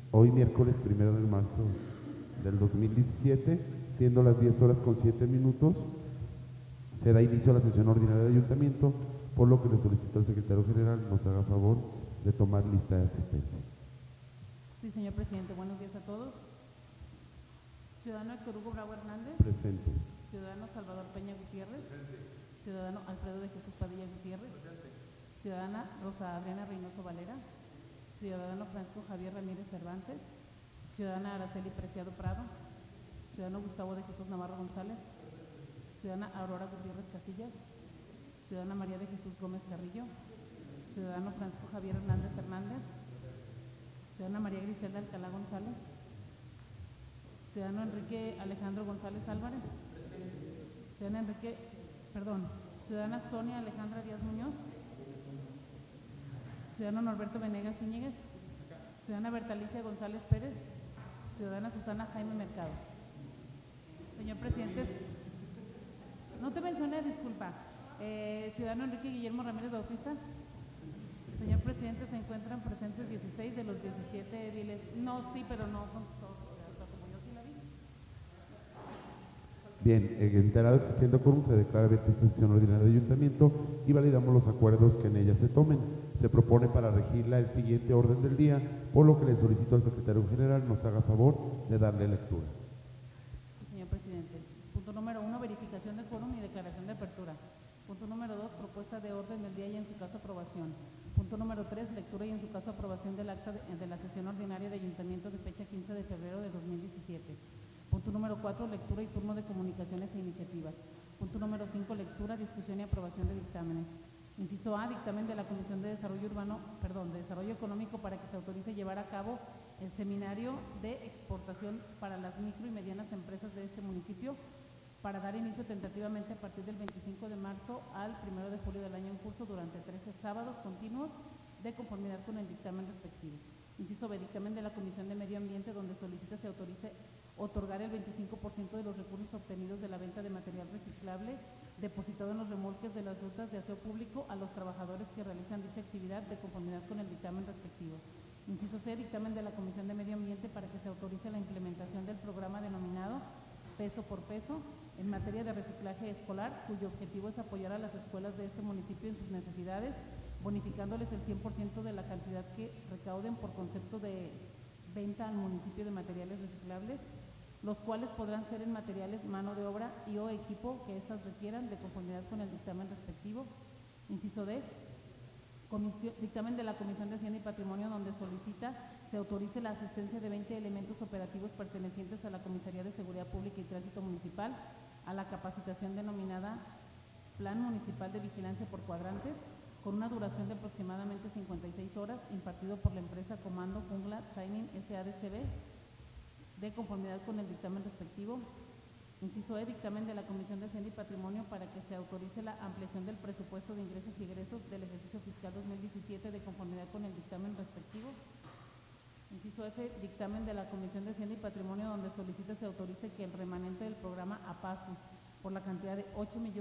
Hoy miércoles 1 de marzo del 2017, siendo las 10:07, se da inicio a la sesión ordinaria del ayuntamiento, por lo que le solicito al secretario general nos haga favor de tomar lista de asistencia. Sí, señor presidente. Buenos días a todos. Ciudadano Héctor Hugo Bravo Hernández. Presente. Ciudadano Salvador Peña Gutiérrez. Presente. Ciudadano Alfredo de Jesús Padilla Gutiérrez. Presente. Ciudadana Rosa Adriana Reynoso Valera. Ciudadano Francisco Javier Ramírez Cervantes. Ciudadana Araceli Preciado Prado. Ciudadano Gustavo de Jesús Navarro González. Ciudadana Aurora Gutiérrez Casillas. Ciudadana María de Jesús Gómez Carrillo. Ciudadano Francisco Javier Hernández Hernández. Ciudadana María Griselda Alcalá González. Ciudadano Enrique Alejandro González Álvarez. Ciudadana Sonia Alejandra Díaz Muñoz. Ciudadano Norberto Venegas Íñiguez. Ciudadana Bertalicia González Pérez. Ciudadana Susana Jaime Mercado. Señor presidente, no te mencioné, disculpa. Ciudadano Enrique Guillermo Ramírez Bautista. Señor presidente, se encuentran presentes 16 de los 17 ediles. No, sí, pero no contestó. Como yo sí la vi. Bien, enterado existiendo quórum, se declara abierta esta sesión ordinaria de ayuntamiento y validamos los acuerdos que en ella se tomen. Se propone para regirla el siguiente orden del día, por lo que le solicito al secretario general nos haga favor de darle lectura. Sí, señor presidente. Punto número 1, verificación de quórum y declaración de apertura. Punto número 2, propuesta de orden del día y en su caso aprobación. Punto número 3, lectura y en su caso aprobación del acta de la sesión ordinaria de ayuntamiento de fecha 15 de febrero de 2017. Punto número 4, lectura y turno de comunicaciones e iniciativas. Punto número 5, lectura, discusión y aprobación de dictámenes. Inciso A, dictamen de la Comisión de Desarrollo Económico para que se autorice llevar a cabo el seminario de exportación para las micro y medianas empresas de este municipio, para dar inicio tentativamente a partir del 25 de marzo al 1 de julio del año en curso durante 13 sábados continuos, de conformidad con el dictamen respectivo. Inciso B, dictamen de la Comisión de Medio Ambiente, donde solicita se autorice otorgar el 25% de los recursos obtenidos de la venta de material reciclable depositado en los remolques de las rutas de aseo público a los trabajadores que realizan dicha actividad, de conformidad con el dictamen respectivo. Inciso C, dictamen de la Comisión de Medio Ambiente para que se autorice la implementación del programa denominado Peso por Peso en materia de reciclaje escolar, cuyo objetivo es apoyar a las escuelas de este municipio en sus necesidades, bonificándoles el 100% de la cantidad que recauden por concepto de venta al municipio de materiales reciclables, los cuales podrán ser en materiales, mano de obra y o equipo que éstas requieran, de conformidad con el dictamen respectivo. Inciso D, dictamen de la Comisión de Hacienda y Patrimonio, donde solicita se autorice la asistencia de 20 elementos operativos pertenecientes a la Comisaría de Seguridad Pública y Tránsito Municipal a la capacitación denominada Plan Municipal de Vigilancia por Cuadrantes, con una duración de aproximadamente 56 horas, impartido por la empresa Comando Jungla Training SADCB, de conformidad con el dictamen respectivo. Inciso E, dictamen de la Comisión de Hacienda y Patrimonio para que se autorice la ampliación del presupuesto de ingresos y egresos del ejercicio fiscal 2017, de conformidad con el dictamen respectivo. Inciso F, dictamen de la Comisión de Hacienda y Patrimonio, donde solicita se autorice que el remanente del programa APASO, por la cantidad de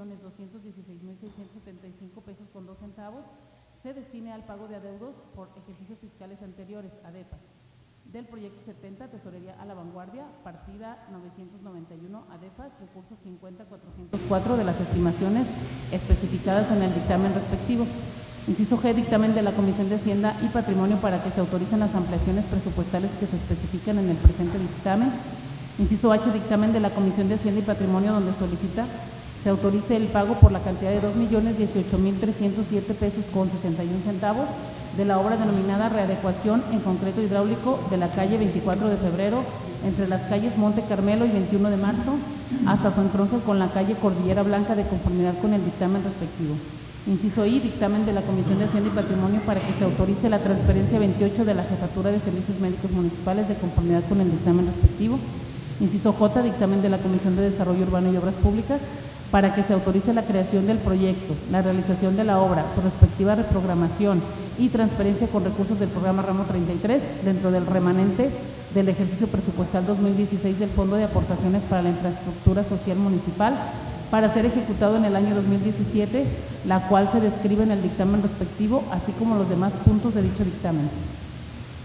8.216.675 pesos con 2 centavos, se destine al pago de adeudos por ejercicios fiscales anteriores, ADEPAS, del proyecto 70, Tesorería a la Vanguardia, partida 991, ADEPAS, recursos 50.404 de las estimaciones especificadas en el dictamen respectivo. Inciso G, dictamen de la Comisión de Hacienda y Patrimonio para que se autoricen las ampliaciones presupuestales que se especifican en el presente dictamen. Inciso H, dictamen de la Comisión de Hacienda y Patrimonio, donde solicita se autorice el pago por la cantidad de 2.018.307 pesos con 61 centavos de la obra denominada readecuación en concreto hidráulico de la calle 24 de febrero entre las calles Monte Carmelo y 21 de marzo hasta su entronque con la calle Cordillera Blanca, de conformidad con el dictamen respectivo. Inciso I, dictamen de la Comisión de Hacienda y Patrimonio para que se autorice la transferencia 28 de la Jefatura de Servicios Médicos Municipales, de conformidad con el dictamen respectivo. Inciso J, dictamen de la Comisión de Desarrollo Urbano y Obras Públicas para que se autorice la creación del proyecto, la realización de la obra, su respectiva reprogramación y transferencia con recursos del programa Ramo 33 dentro del remanente del ejercicio presupuestal 2016 del Fondo de Aportaciones para la Infraestructura Social Municipal, para ser ejecutado en el año 2017, la cual se describe en el dictamen respectivo, así como los demás puntos de dicho dictamen.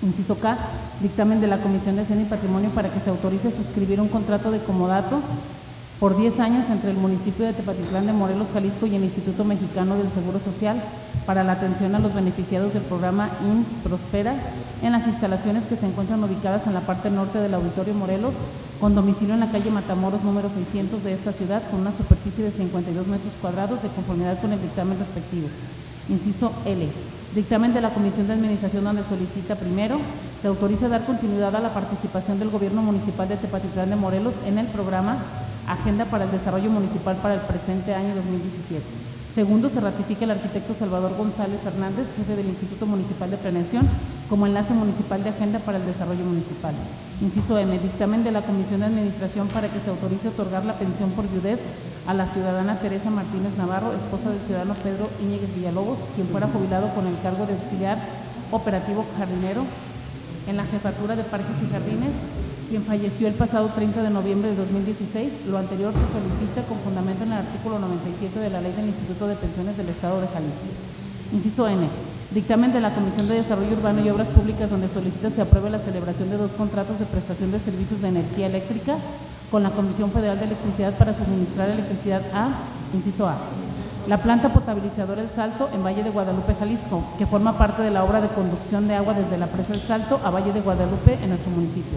Inciso K, dictamen de la Comisión de Hacienda y Patrimonio para que se autorice a suscribir un contrato de comodato por 10 años entre el municipio de Tepatitlán de Morelos, Jalisco y el Instituto Mexicano del Seguro Social para la atención a los beneficiados del programa IMSS Prospera en las instalaciones que se encuentran ubicadas en la parte norte del Auditorio Morelos, con domicilio en la calle Matamoros número 600 de esta ciudad, con una superficie de 52 metros cuadrados de conformidad con el dictamen respectivo. Inciso L. Dictamen de la Comisión de Administración donde solicita primero, se autoriza dar continuidad a la participación del Gobierno Municipal de Tepatitlán de Morelos en el programa Agenda para el Desarrollo Municipal para el presente año 2017. Segundo, se ratifica el arquitecto Salvador González Hernández, jefe del Instituto Municipal de Planeación, como enlace municipal de Agenda para el Desarrollo Municipal. Inciso M. Dictamen de la Comisión de Administración para que se autorice otorgar la pensión por viudez a la ciudadana Teresa Martínez Navarro, esposa del ciudadano Pedro Íñiguez Villalobos, quien fuera jubilado con el cargo de auxiliar operativo jardinero en la Jefatura de Parques y Jardines, quien falleció el pasado 30 de noviembre de 2016. Lo anterior se solicita con fundamento en el artículo 97 de la Ley del Instituto de Pensiones del Estado de Jalisco. Inciso N. Dictamen de la Comisión de Desarrollo Urbano y Obras Públicas donde solicita se apruebe la celebración de 2 contratos de prestación de servicios de energía eléctrica con la Comisión Federal de Electricidad para suministrar electricidad a, inciso A, la planta potabilizadora El Salto en Valle de Guadalupe, Jalisco, que forma parte de la obra de conducción de agua desde la presa El Salto a Valle de Guadalupe a nuestro municipio.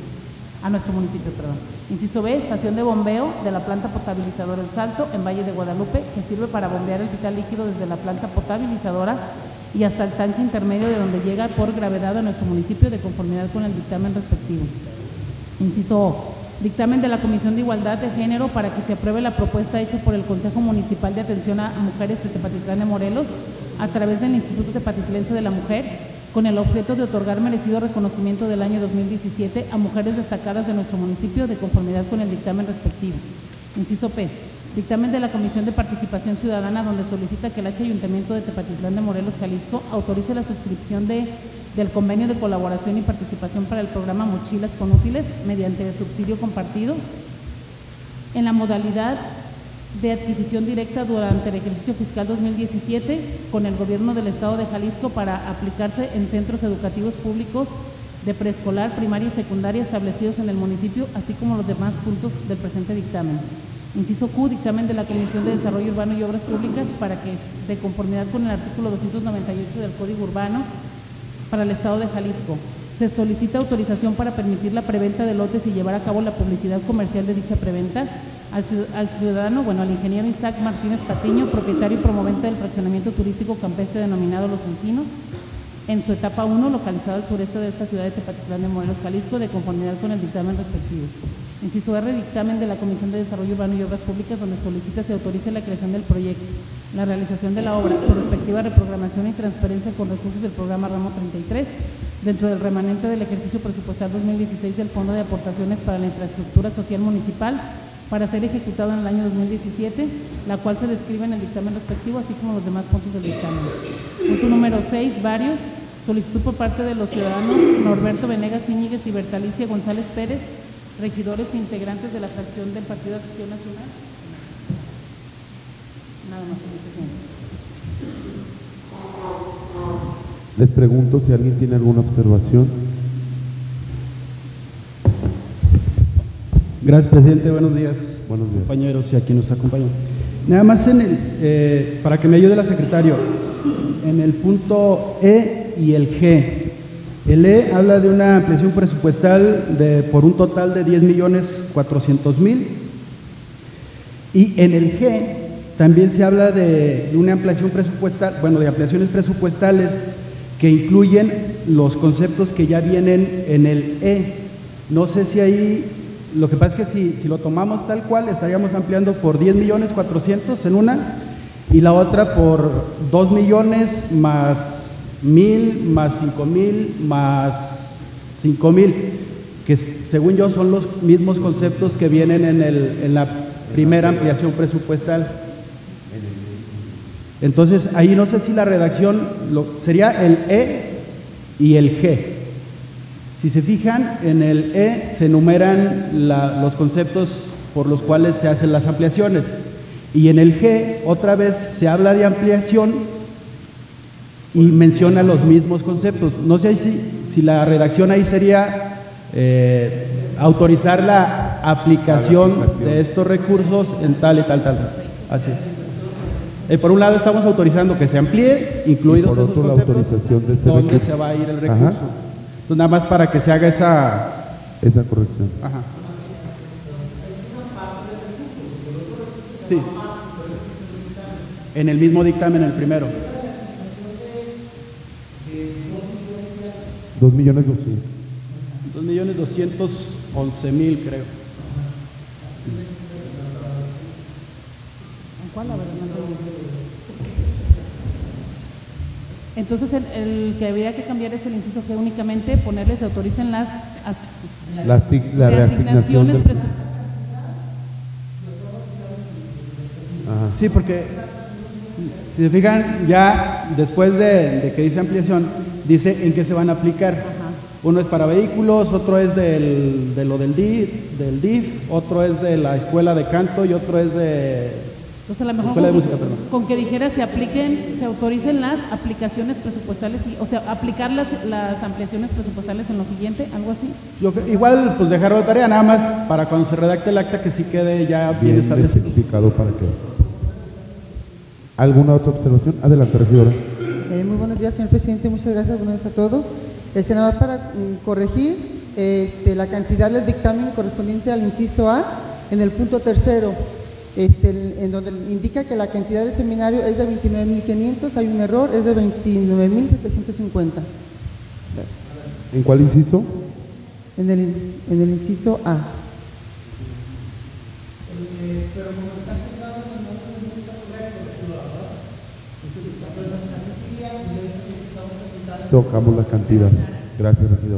Inciso B, estación de bombeo de la planta potabilizadora El Salto en Valle de Guadalupe, que sirve para bombear el vital líquido desde la planta potabilizadora y hasta el tanque intermedio de donde llega por gravedad a nuestro municipio de conformidad con el dictamen respectivo. Inciso O, dictamen de la Comisión de Igualdad de Género para que se apruebe la propuesta hecha por el Consejo Municipal de Atención a Mujeres de Tepatitlán de Morelos a través del Instituto Tepatitlense de la Mujer, con el objeto de otorgar merecido reconocimiento del año 2017 a mujeres destacadas de nuestro municipio de conformidad con el dictamen respectivo. Inciso P. Dictamen de la Comisión de Participación Ciudadana donde solicita que el Ayuntamiento de Tepatitlán de Morelos, Jalisco, autorice la suscripción del convenio de colaboración y participación para el programa Mochilas con Útiles mediante el subsidio compartido en la modalidad de adquisición directa durante el ejercicio fiscal 2017 con el Gobierno del Estado de Jalisco para aplicarse en centros educativos públicos de preescolar, primaria y secundaria establecidos en el municipio, así como los demás puntos del presente dictamen. Inciso Q, dictamen de la Comisión de Desarrollo Urbano y Obras Públicas para que, de conformidad con el artículo 298 del Código Urbano para el Estado de Jalisco, se solicita autorización para permitir la preventa de lotes y llevar a cabo la publicidad comercial de dicha preventa al ciudadano, al ingeniero Isaac Martínez Patiño, propietario y promovente del fraccionamiento turístico campestre denominado Los Encinos, en su etapa 1, localizado al sureste de esta ciudad de Tepatitlán de Morelos, Jalisco, de conformidad con el dictamen respectivo. Inciso R, dictamen de la Comisión de Desarrollo Urbano y Obras Públicas donde solicita se autorice la creación del proyecto, la realización de la obra, su respectiva reprogramación y transferencia con recursos del programa Ramo 33, dentro del remanente del ejercicio presupuestal 2016 del Fondo de Aportaciones para la Infraestructura Social Municipal, para ser ejecutado en el año 2017, la cual se describe en el dictamen respectivo, así como los demás puntos del dictamen. Punto número 6, varios. Solicitud por parte de los ciudadanos Norberto Venegas Íñiguez y Bertalicia González Pérez, regidores e integrantes de la fracción del Partido de Acción Nacional. Nada más, señor presidente. Les pregunto si alguien tiene alguna observación. Gracias, presidente. Buenos días, compañeros y a quienes nos acompañan. Nada más para que me ayude la secretario, en el punto E y el G. El E habla de una ampliación presupuestal por un total de 10.400.000 y en el G también se habla de una ampliación presupuestal, de ampliaciones presupuestales que incluyen los conceptos que ya vienen en el E. No sé si ahí, lo que pasa es que si lo tomamos tal cual, estaríamos ampliando por 10.400.000 en una y la otra por 2 millones más 1,000 más 5,000 más 5,000, que según yo son los mismos conceptos que vienen en la primera ampliación presupuestal. Entonces ahí no sé si la redacción sería el E y el G. Si se fijan, en el E se enumeran los conceptos por los cuales se hacen las ampliaciones y en el G otra vez se habla de ampliación y menciona los mismos conceptos. No sé si si la redacción ahí sería autorizar la aplicación de estos recursos en tal y tal, así. Por un lado estamos autorizando que se amplíe, incluidos por otro, esos conceptos, la autorización de ese dónde recurso. se va a ir el recurso. Entonces, nada más para que se haga esa corrección. Ajá. Sí. En el mismo dictamen, el primero. 2.200.000. 2.211.000, creo. ¿Cuál? La verdad no entendí. Entonces, el que habría que cambiar es el inciso G únicamente, ponerle se autoricen las reasignaciones presupuestales. Sí, porque si se fijan, ya después de que dice ampliación, dice en qué se van a aplicar. Ajá. Uno es para vehículos, otro es de lo del DIF, otro es de la escuela de canto y otro es de Entonces, a lo mejor escuela de música, perdón. Con que dijera se autoricen las aplicaciones presupuestales, o sea, aplicar las ampliaciones presupuestales en lo siguiente, algo así. Igual, pues dejarlo de tarea, nada más para cuando se redacte el acta que sí quede ya bien establecido. Especificado para que. ¿Alguna otra observación? Adelante, regidora. Muy buenos días, señor presidente, muchas gracias, buenos días a todos. Nada más para corregir la cantidad del dictamen correspondiente al inciso A en el punto tercero, en donde indica que la cantidad del seminario es de 29.500, hay un error, es de 29.750. ¿En cuál inciso? En el inciso A. Tocamos la cantidad. Gracias, regidor.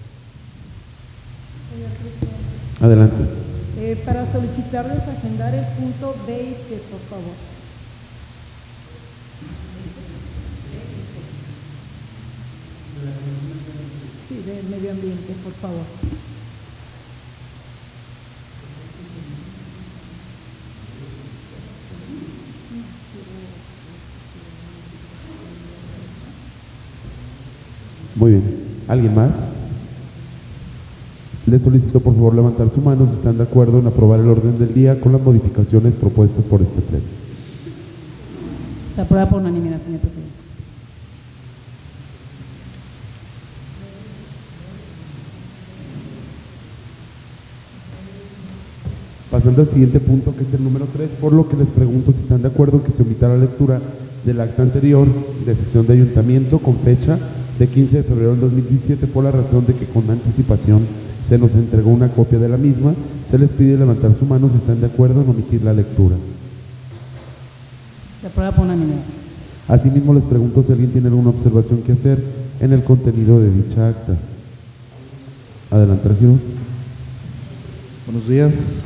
Adelante. Para solicitarles agendar el punto B y C, por favor. Sí, de medio ambiente, por favor. Muy bien. ¿Alguien más? Les solicito por favor levantar su mano si están de acuerdo en aprobar el orden del día con las modificaciones propuestas por este pleno. Se aprueba por unanimidad, señor presidente. Pasando al siguiente punto, que es el número 3, por lo que les pregunto si están de acuerdo en que se omita la lectura del acta anterior de sesión de ayuntamiento con fecha de 15 de febrero del 2017 por la razón de que con anticipación se nos entregó una copia de la misma. Se les pide levantar su mano si están de acuerdo en omitir la lectura. Se aprueba por unanimidad. Asimismo, les pregunto si alguien tiene alguna observación que hacer en el contenido de dicha acta. Adelante, regidor. Buenos días.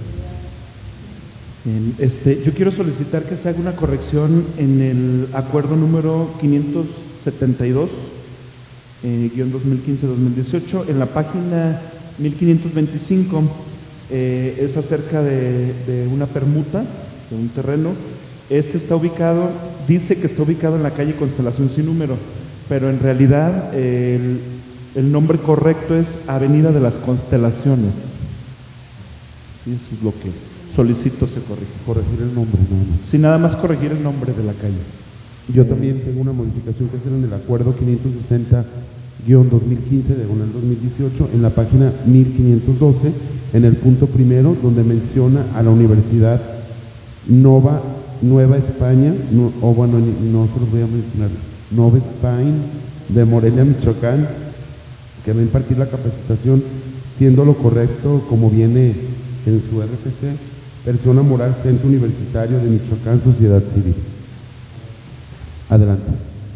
Yo quiero solicitar que se haga una corrección en el acuerdo número 572, guión 2015-2018, en la página 1525, es acerca de una permuta, de un terreno. Está ubicado, dice que está ubicado en la calle Constelación sin número, pero en realidad el nombre correcto es Avenida de las Constelaciones. Sí, eso es lo que solicito se corrija. Corregir el nombre, nada más. Sí, nada más corregir el nombre de la calle. Yo también tengo una modificación que hacer en el acuerdo 560-2015 de 2018, en la página 1512, en el punto primero, donde menciona a la Universidad Nueva España, no se los voy a mencionar, Nova España de Morelia, Michoacán, que va a impartir la capacitación, siendo lo correcto como viene en su RFC, persona moral, Centro Universitario de Michoacán, Sociedad Civil. Adelante.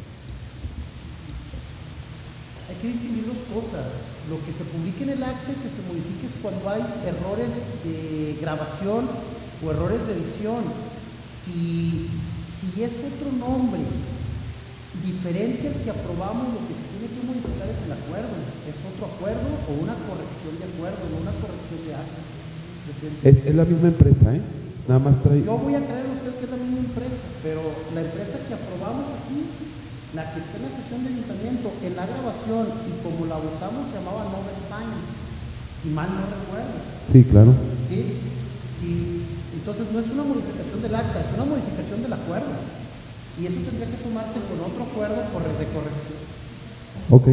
Hay que distinguir dos cosas. Lo que se publique en el acta y que se modifique es cuando hay errores de grabación o errores de dicción. Si es otro nombre diferente al que aprobamos, lo que se tiene que modificar es el acuerdo. Es otro acuerdo o una corrección de acuerdo, no una corrección de acta. Es la misma empresa, ¿eh? Nada más trae. Yo voy a creer a usted que es la misma empresa, pero la empresa que aprobamos aquí La que está en la sesión de ayuntamiento, en la grabación, y como la votamos, se llamaba Nova España, si mal no recuerdo. Sí, claro. ¿Sí? Sí. Entonces no es una modificación del acta, es una modificación del acuerdo. Y eso tendría que tomarse con otro acuerdo de corrección. Ok.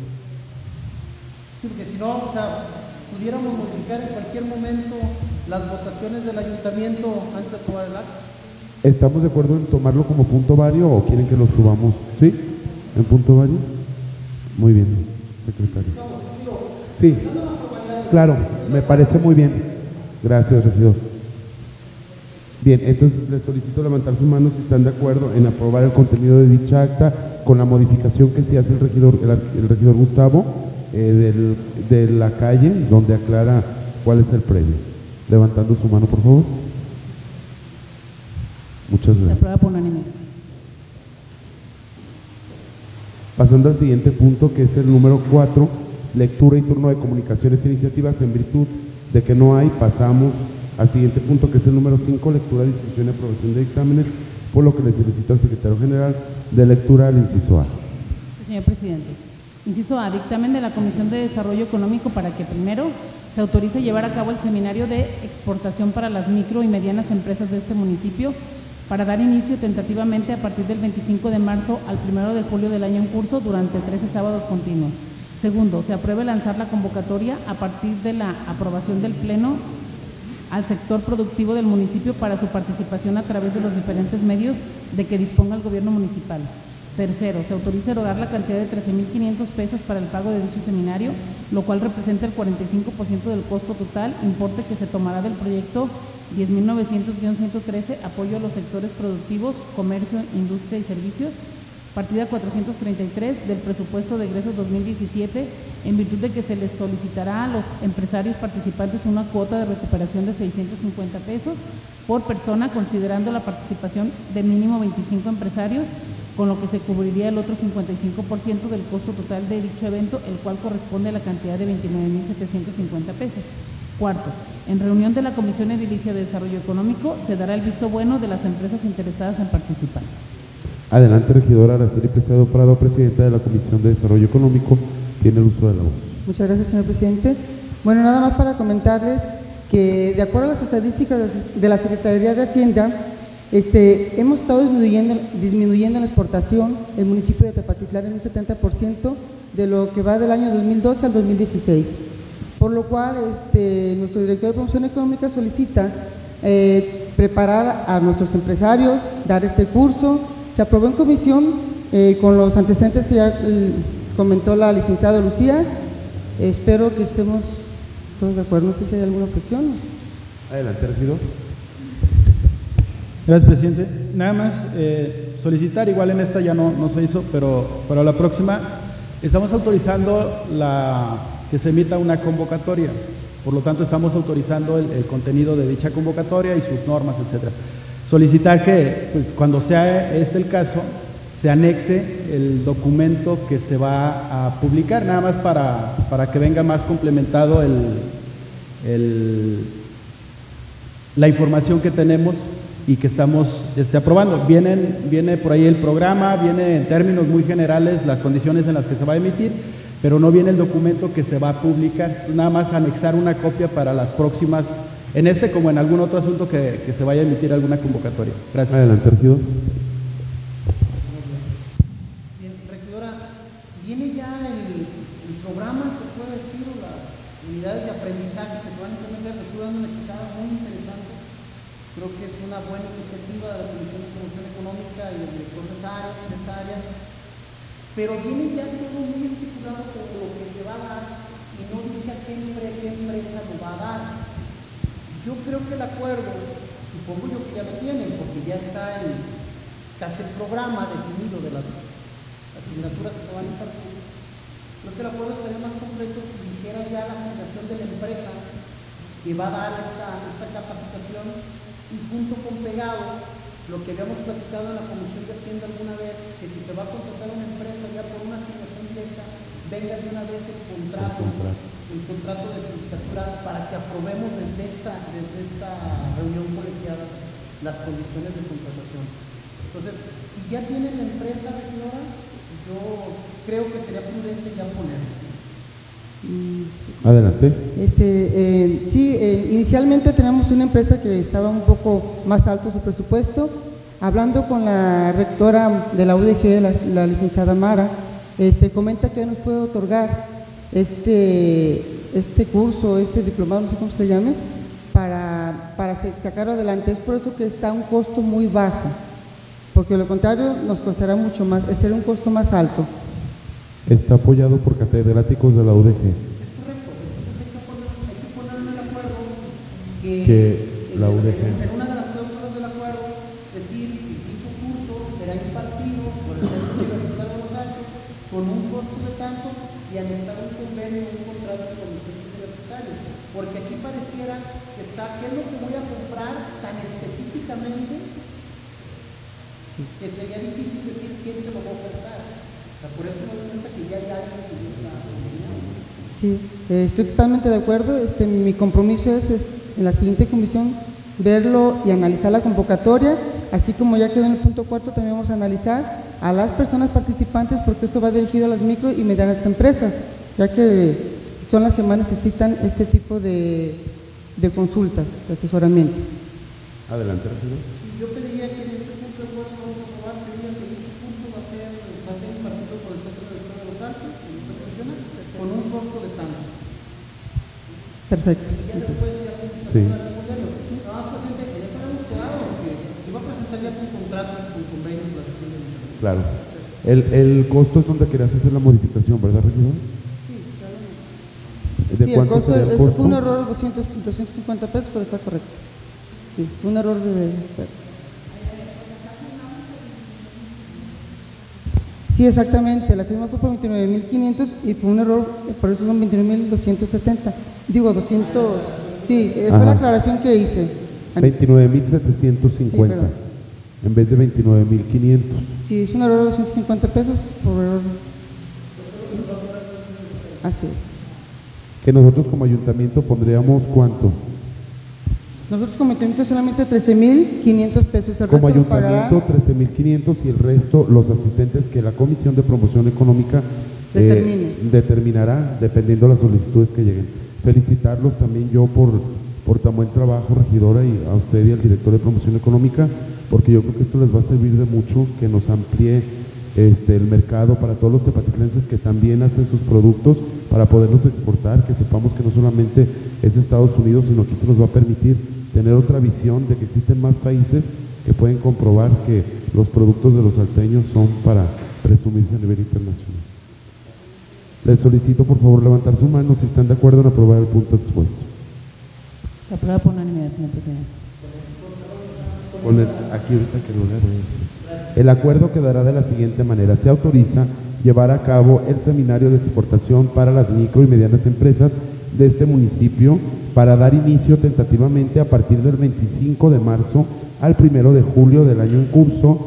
Sí, porque si no, o sea, pudiéramos modificar en cualquier momento las votaciones del ayuntamiento antes de aprobar el acta. ¿Estamos de acuerdo en tomarlo como punto vario o quieren que lo subamos? ¿Sí? ¿En punto vario? Muy bien, secretario. Sí, claro, me parece muy bien. Gracias, regidor. Bien, entonces les solicito levantar sus manos si están de acuerdo en aprobar el contenido de dicha acta con la modificación que se hace el regidor Gustavo de la calle, donde aclara cuál es el predio. Levantando su mano, por favor. Muchas Se gracias. aprueba por unanimidad. Pasando al siguiente punto, que es el número 4, lectura y turno de comunicaciones e iniciativas. En virtud de que no hay, pasamos al siguiente punto, que es el número 5, lectura, discusión y aprobación de dictámenes, por lo que le solicito al secretario general de lectura al inciso A. Sí, señor presidente. Inciso A, dictamen de la Comisión de Desarrollo Económico para que primero se autorice llevar a cabo el seminario de exportación para las micro y medianas empresas de este municipio para dar inicio tentativamente a partir del 25 de marzo al 1 de julio del año en curso durante 13 sábados continuos. Segundo, se apruebe lanzar la convocatoria a partir de la aprobación del Pleno al sector productivo del municipio para su participación a través de los diferentes medios de que disponga el gobierno municipal. Tercero, se autoriza erogar la cantidad de 13,500 pesos para el pago de dicho seminario, lo cual representa el 45% del costo total, importe que se tomará del proyecto 10.900-113, apoyo a los sectores productivos, comercio, industria y servicios, partida 433 del presupuesto de egresos 2017, en virtud de que se les solicitará a los empresarios participantes una cuota de recuperación de 650 pesos por persona, considerando la participación de mínimo 25 empresarios, con lo que se cubriría el otro 55% del costo total de dicho evento, el cual corresponde a la cantidad de 29.750 pesos. Cuarto, en reunión de la Comisión Edilicia de Desarrollo Económico se dará el visto bueno de las empresas interesadas en participar. Adelante, regidora Araceli Preciado Prado, presidenta de la Comisión de Desarrollo Económico, tiene el uso de la voz. Muchas gracias, señor presidente. Bueno, nada más para comentarles que de acuerdo a las estadísticas de la Secretaría de Hacienda, hemos estado disminuyendo la exportación el municipio de Tepatitlán en un 70% de lo que va del año 2012 al 2016. Por lo cual, nuestro director de promoción económica solicita preparar a nuestros empresarios, dar este curso. Se aprobó en comisión con los antecedentes que ya comentó la licenciada Lucía. Espero que estemos todos de acuerdo. No sé si hay alguna objeción. Adelante, regidor. Gracias, presidente. Nada más solicitar, igual en esta ya no se hizo, pero para la próxima estamos autorizando que se emita una convocatoria. Por lo tanto, estamos autorizando el contenido de dicha convocatoria y sus normas, etcétera. Solicitar que, pues, cuando sea el caso, se anexe el documento que se va a publicar, nada más para que venga más complementado la información que tenemos y que estamos aprobando. Viene por ahí el programa, viene en términos muy generales las condiciones en las que se va a emitir, pero no viene el documento que se va a publicar. Nada más anexar una copia para las próximas, en como en algún otro asunto que se vaya a emitir alguna convocatoria. Gracias. Adelante, regidor. Bien, regidora, viene ya el programa, se puede decir, o las unidades de aprendizaje que se van a implementar. Le estoy dando una checada muy interesante. Creo que es una buena iniciativa de la Comisión de Promoción Económica y del director de esa área, pero viene ya todo muy estipulado con lo que se va a dar y no dice a qué empresa lo va a dar. Yo creo que el acuerdo, supongo yo que ya lo tienen, porque ya está casi el programa definido de las asignaturas que se van a impartir. Creo que el acuerdo estaría más completo si dijera ya la fundación de la empresa que va a dar esta capacitación, y junto con pegado lo que habíamos platicado en la Comisión de Hacienda alguna vez, que si se va a contratar una empresa ya por una asignación directa, venga de una vez el contrato de sindicatura para que aprobemos desde esta reunión colegiada las condiciones de contratación. Entonces, si ya tienen la empresa, regidora, Yo creo que sería prudente ya ponerlo. Adelante. Sí, inicialmente tenemos una empresa que estaba un poco más alto su presupuesto. Hablando con la rectora de la UDG, la licenciada Mara, comenta que nos puede otorgar este curso, este diplomado, no sé cómo se llame, para sacarlo adelante. Es por eso que está a un costo muy bajo, porque de lo contrario nos costará mucho más, será un costo más alto. Está apoyado por catedráticos de la UDG. Es correcto, entonces hay que poner en el acuerdo que la UDG. En una de las cláusulas del acuerdo, decir que dicho curso será impartido por el Centro Universitario de Los Altos con un costo de tanto y anexar un convenio, un contrato con el Centro Universitario. Porque aquí pareciera que está, ¿qué es lo que voy a comprar tan específicamente? Que sería difícil decir quién te lo va a ofertar. O sea, por eso me doy cuenta que ya hay alguien que ya está. Sí, estoy totalmente de acuerdo. Mi compromiso es en la siguiente comisión verlo y analizar la convocatoria, así como ya quedó en el punto 4, también vamos a analizar a las personas participantes, porque esto va dirigido a las micro y medianas empresas, ya que son las que más necesitan este tipo de consultas, de asesoramiento. Adelante, regidor. Yo pediría que en este punto de acuerdo vamos a aprobar sería que dicho curso va a ser impartido por el Centro Universitario de Los Altos, en esta funciona, con un costo de tanto. Perfecto. Y ya después ya se Sí. nada más presente, en eso hemos quedado, que se va a presentar ya con contratos, con convenios, la gestión del internet. Claro. El costo es donde querías hacer la modificación, ¿verdad, regidor? Sí, claro. ¿De Sí, cuánto sería el costo? fue un error de 250 pesos, pero está correcto. Sí, un error de... Sí, exactamente, la firma fue por 29.500 y fue un error, por eso son 29.270. Digo, 200, sí, fue la aclaración que hice. 29.750 Sí, perdón. en vez de 29.500. Sí, es un error de 250 pesos por error. Así es. Que nosotros como ayuntamiento pondríamos ¿cuánto? Nosotros como ayuntamiento solamente 13.500 pesos. El Como resto lo pagarán. ayuntamiento 13.500 y el resto los asistentes que la Comisión de Promoción Económica determinará dependiendo de las solicitudes que lleguen. Felicitarlos también yo por tan buen trabajo, regidora, y a usted y al director de Promoción Económica, porque yo creo que esto les va a servir de mucho, que nos amplíe el mercado para todos los tepatitlenses que también hacen sus productos para poderlos exportar, que sepamos que no solamente es Estados Unidos, sino que se nos va a permitir tener otra visión de que existen más países que pueden comprobar que los productos de los salteños son para presumirse a nivel internacional. Les solicito por favor levantar su mano si están de acuerdo en aprobar el punto expuesto. Se aprueba por unanimidad, señor presidente. Aquí ahorita que lo lea. El acuerdo quedará de la siguiente manera: se autoriza llevar a cabo el seminario de exportación para las micro y medianas empresas de este municipio para dar inicio tentativamente a partir del 25 de marzo al 1 de julio del año en curso,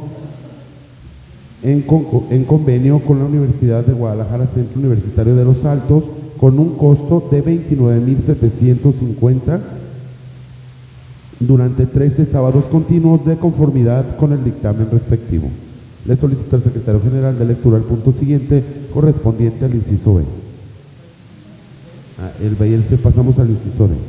en convenio con la Universidad de Guadalajara, Centro Universitario de Los Altos, con un costo de 29.750 durante 13 sábados continuos de conformidad con el dictamen respectivo. Le solicito al secretario general de lectura el punto siguiente correspondiente al inciso B. El B y el C, pasamos al inciso D.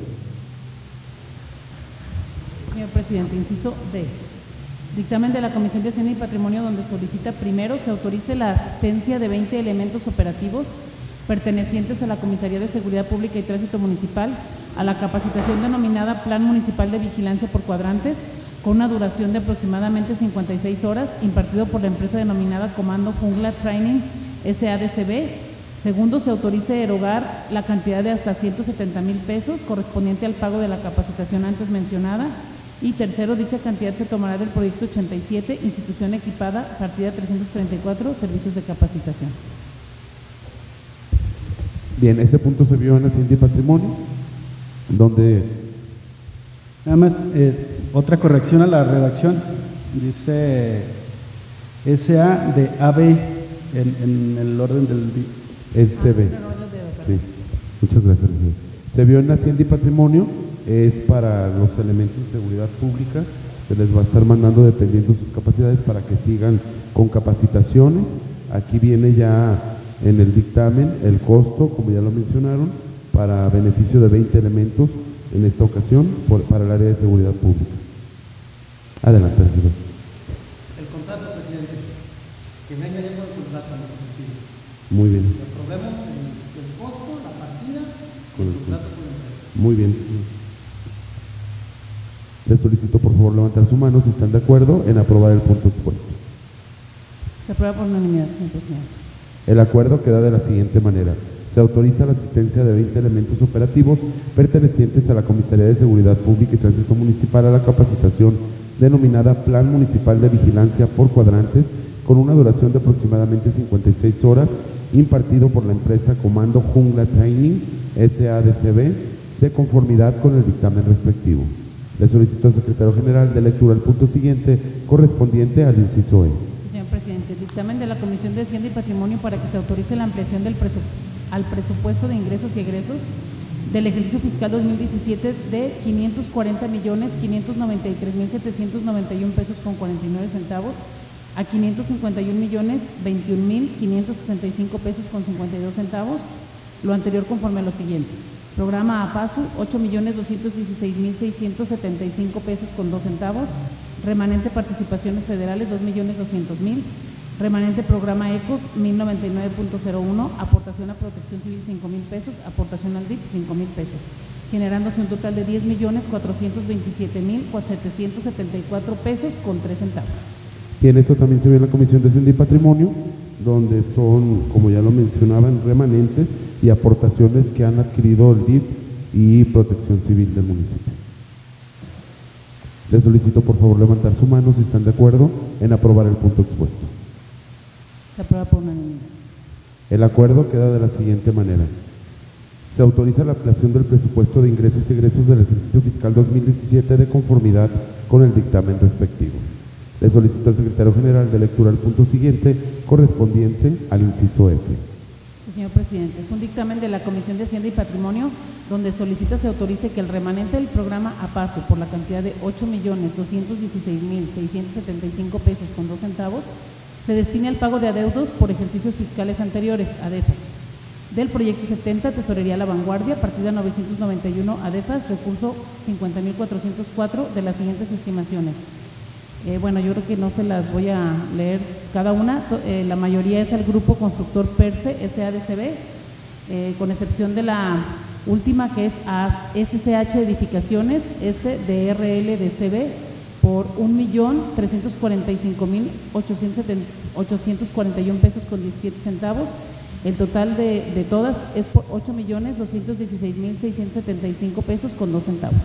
Señor presidente, inciso D. Dictamen de la Comisión de Hacienda y Patrimonio, donde solicita primero se autorice la asistencia de 20 elementos operativos pertenecientes a la Comisaría de Seguridad Pública y Tránsito Municipal a la capacitación denominada Plan Municipal de Vigilancia por Cuadrantes, con una duración de aproximadamente 56 horas, impartido por la empresa denominada Comando Jungla Training SADCB. Segundo, se autorice erogar la cantidad de hasta 170,000 pesos correspondiente al pago de la capacitación antes mencionada. Y tercero, dicha cantidad se tomará del proyecto 87, institución equipada, partida 334, servicios de capacitación. Bien, este punto se vio en Hacienda y Patrimonio, donde... Nada más, otra corrección a la redacción, dice SA de AB en el orden del... SB. Sí, muchas gracias. Se vio en Hacienda y Patrimonio, es para los elementos de seguridad pública, se les va a estar mandando dependiendo de sus capacidades para que sigan con capacitaciones Aquí viene ya en el dictamen el costo, como ya lo mencionaron, para beneficio de 20 elementos en esta ocasión para el área de seguridad pública. Adelante, regidor. El contrato, presidente. Que venga ya con el contrato, no se pide. Muy bien. Que aprobemos el costo, la partida, Con el contrato con la empresa. Muy bien. Les solicito por favor levantar su mano si están de acuerdo en aprobar el punto expuesto. Se aprueba por unanimidad, señor presidente. El acuerdo queda de la siguiente manera. Se autoriza la asistencia de 20 elementos operativos pertenecientes a la Comisaría de Seguridad Pública y Tránsito Municipal a la capacitación denominada Plan Municipal de Vigilancia por Cuadrantes, con una duración de aproximadamente 56 horas, impartido por la empresa Comando Jungla Training SADCB, de conformidad con el dictamen respectivo. Le solicito al secretario general de lectura el punto siguiente, correspondiente al inciso E. Sí, señor presidente. Dictamen de la Comisión de Hacienda y Patrimonio para que se autorice la ampliación al presupuesto de ingresos y egresos del ejercicio fiscal 2017 de 540.593.791 pesos con 49 centavos a 551.021.565 pesos con 52 centavos, lo anterior conforme a lo siguiente. Programa APASU, 8.216.675 pesos con 2 centavos, remanente participaciones federales, 2.200.000, remanente programa ECOS, 1.099.01, aportación a protección civil, 5,000 pesos, aportación al DIF, 5,000 pesos, generándose un total de 10.427.774 pesos con 3 centavos. Bien, esto también se ve en la Comisión de Hacienda y Patrimonio, donde son, como ya lo mencionaban, remanentes y aportaciones que han adquirido el DIF y Protección Civil del municipio. Les solicito por favor levantar su mano si están de acuerdo en aprobar el punto expuesto. Se aprueba por unanimidad. El acuerdo queda de la siguiente manera. Se autoriza la ampliación del presupuesto de ingresos y egresos del ejercicio fiscal 2017 de conformidad con el dictamen respectivo. Le solicito al secretario general de lectura el punto siguiente, correspondiente al inciso F. Sí, señor presidente. Es un dictamen de la Comisión de Hacienda y Patrimonio donde solicita se autorice que el remanente del programa APASU por la cantidad de 8.216.675 pesos con 2 centavos se destine al pago de adeudos por ejercicios fiscales anteriores, ADEFAS. Del proyecto 70, Tesorería La Vanguardia, partida 991, ADEFAS, recurso 50.404 de las siguientes estimaciones. Bueno, yo creo que no se las voy a leer cada una, la mayoría es al grupo constructor PERSE SADCB, con excepción de la última que es a SCH Edificaciones SDRLDCB por 1.345.841 pesos con 17 centavos. El total de todas es por 8.216.675 pesos con 2 centavos.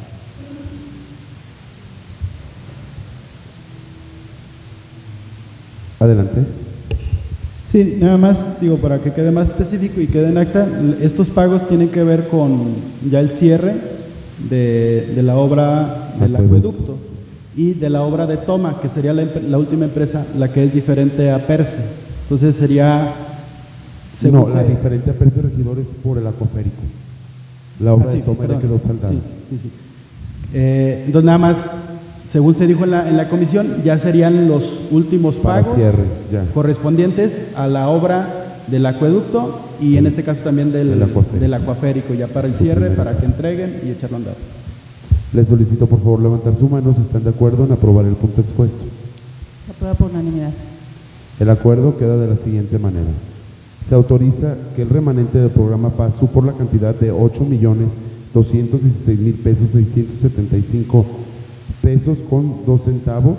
Adelante. Sí, nada más, digo, para que quede más específico y quede en acta, estos pagos tienen que ver con ya el cierre de la obra del acueducto y de la obra de toma, que sería la última empresa, la que es diferente a PERSE. Entonces sería... No, la diferente a PERSE, regidor, es por el acuaférico. La obra de toma ya quedó saldada. Sí. Entonces nada más... Según se dijo en la comisión, ya serían los últimos pagos cierre, correspondientes a la obra del acueducto y en este caso también del acuaférico, ya para el cierre, para que entreguen y echarlo a andar. Les solicito por favor levantar su mano si están de acuerdo en aprobar el punto expuesto. Se aprueba por unanimidad. El acuerdo queda de la siguiente manera. Se autoriza que el remanente del programa PASU por la cantidad de 8.216.000 pesos 675 pesos con 2 centavos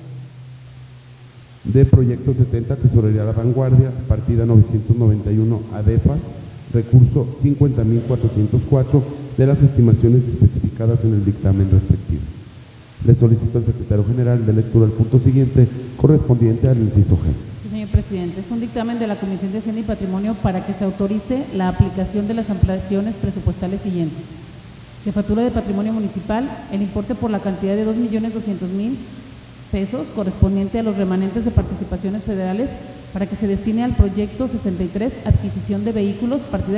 de proyecto 70 Tesorería La Vanguardia, partida 991 ADEFAS, recurso 50.404 de las estimaciones especificadas en el dictamen respectivo. Le solicito al secretario general de lectura el punto siguiente, correspondiente al inciso G. Sí, señor presidente. Es un dictamen de la Comisión de Hacienda y Patrimonio para que se autorice la aplicación de las ampliaciones presupuestales siguientes. Jefatura de Patrimonio Municipal, el importe por la cantidad de 2.200.000 pesos correspondiente a los remanentes de participaciones federales para que se destine al proyecto 63, adquisición de vehículos, partida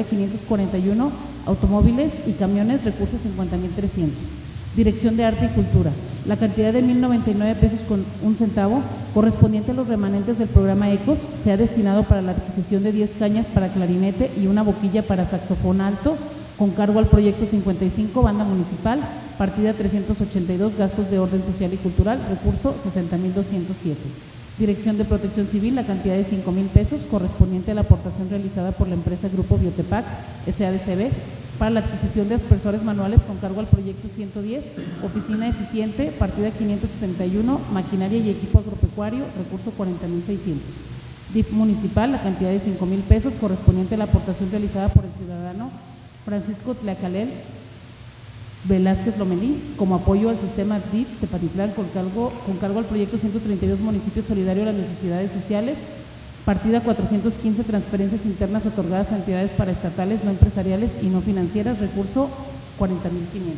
541, automóviles y camiones, recursos 50.300. Dirección de Arte y Cultura, La cantidad de 1,099 pesos con un centavo correspondiente a los remanentes del programa ECOS se ha destinado para la adquisición de 10 cañas para clarinete y una boquilla para saxofón alto, con cargo al proyecto 55, banda municipal, partida 382, gastos de orden social y cultural, recurso 60,207. Dirección de Protección Civil, la cantidad de 5,000 pesos correspondiente a la aportación realizada por la empresa Grupo Biotepac, SADCB, para la adquisición de aspersores manuales con cargo al proyecto 110, oficina eficiente, partida 561, maquinaria y equipo agropecuario, recurso 40,600. DIF municipal, la cantidad de 5,000 pesos correspondiente a la aportación realizada por el ciudadano Francisco Tlacalel Velázquez Lomelí como apoyo al sistema DIF Tepatitlán con cargo al proyecto 132 Municipio Solidario a las Necesidades Sociales, partida 415 transferencias internas otorgadas a entidades paraestatales, no empresariales y no financieras, recurso 40,500.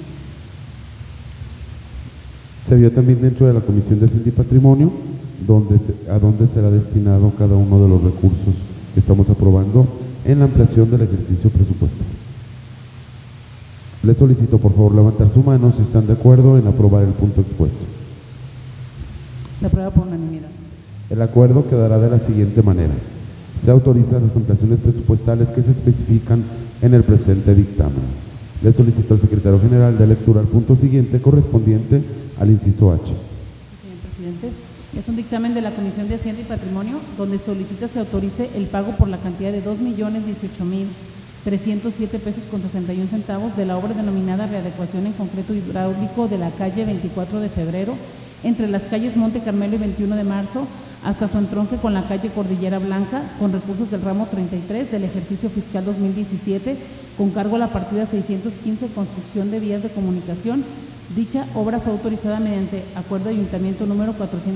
Se vio también dentro de la Comisión de Hacienda y Patrimonio, a dónde será destinado cada uno de los recursos que estamos aprobando en la ampliación del ejercicio presupuestario. Les solicito por favor levantar su mano si están de acuerdo en aprobar el punto expuesto. Se aprueba por unanimidad. El acuerdo quedará de la siguiente manera. Se autorizan las ampliaciones presupuestales que se especifican en el presente dictamen. Le solicito al secretario general de lectura al punto siguiente correspondiente al inciso H. Sí, señor presidente. Es un dictamen de la Comisión de Hacienda y Patrimonio donde solicita se autorice el pago por la cantidad de 2,018,307 pesos con 61 centavos de la obra denominada readecuación en concreto hidráulico de la calle 24 de febrero entre las calles Monte Carmelo y 21 de marzo hasta su entronque con la calle Cordillera Blanca con recursos del ramo 33 del ejercicio fiscal 2017 con cargo a la partida 615 construcción de vías de comunicación. Dicha obra fue autorizada mediante acuerdo de ayuntamiento número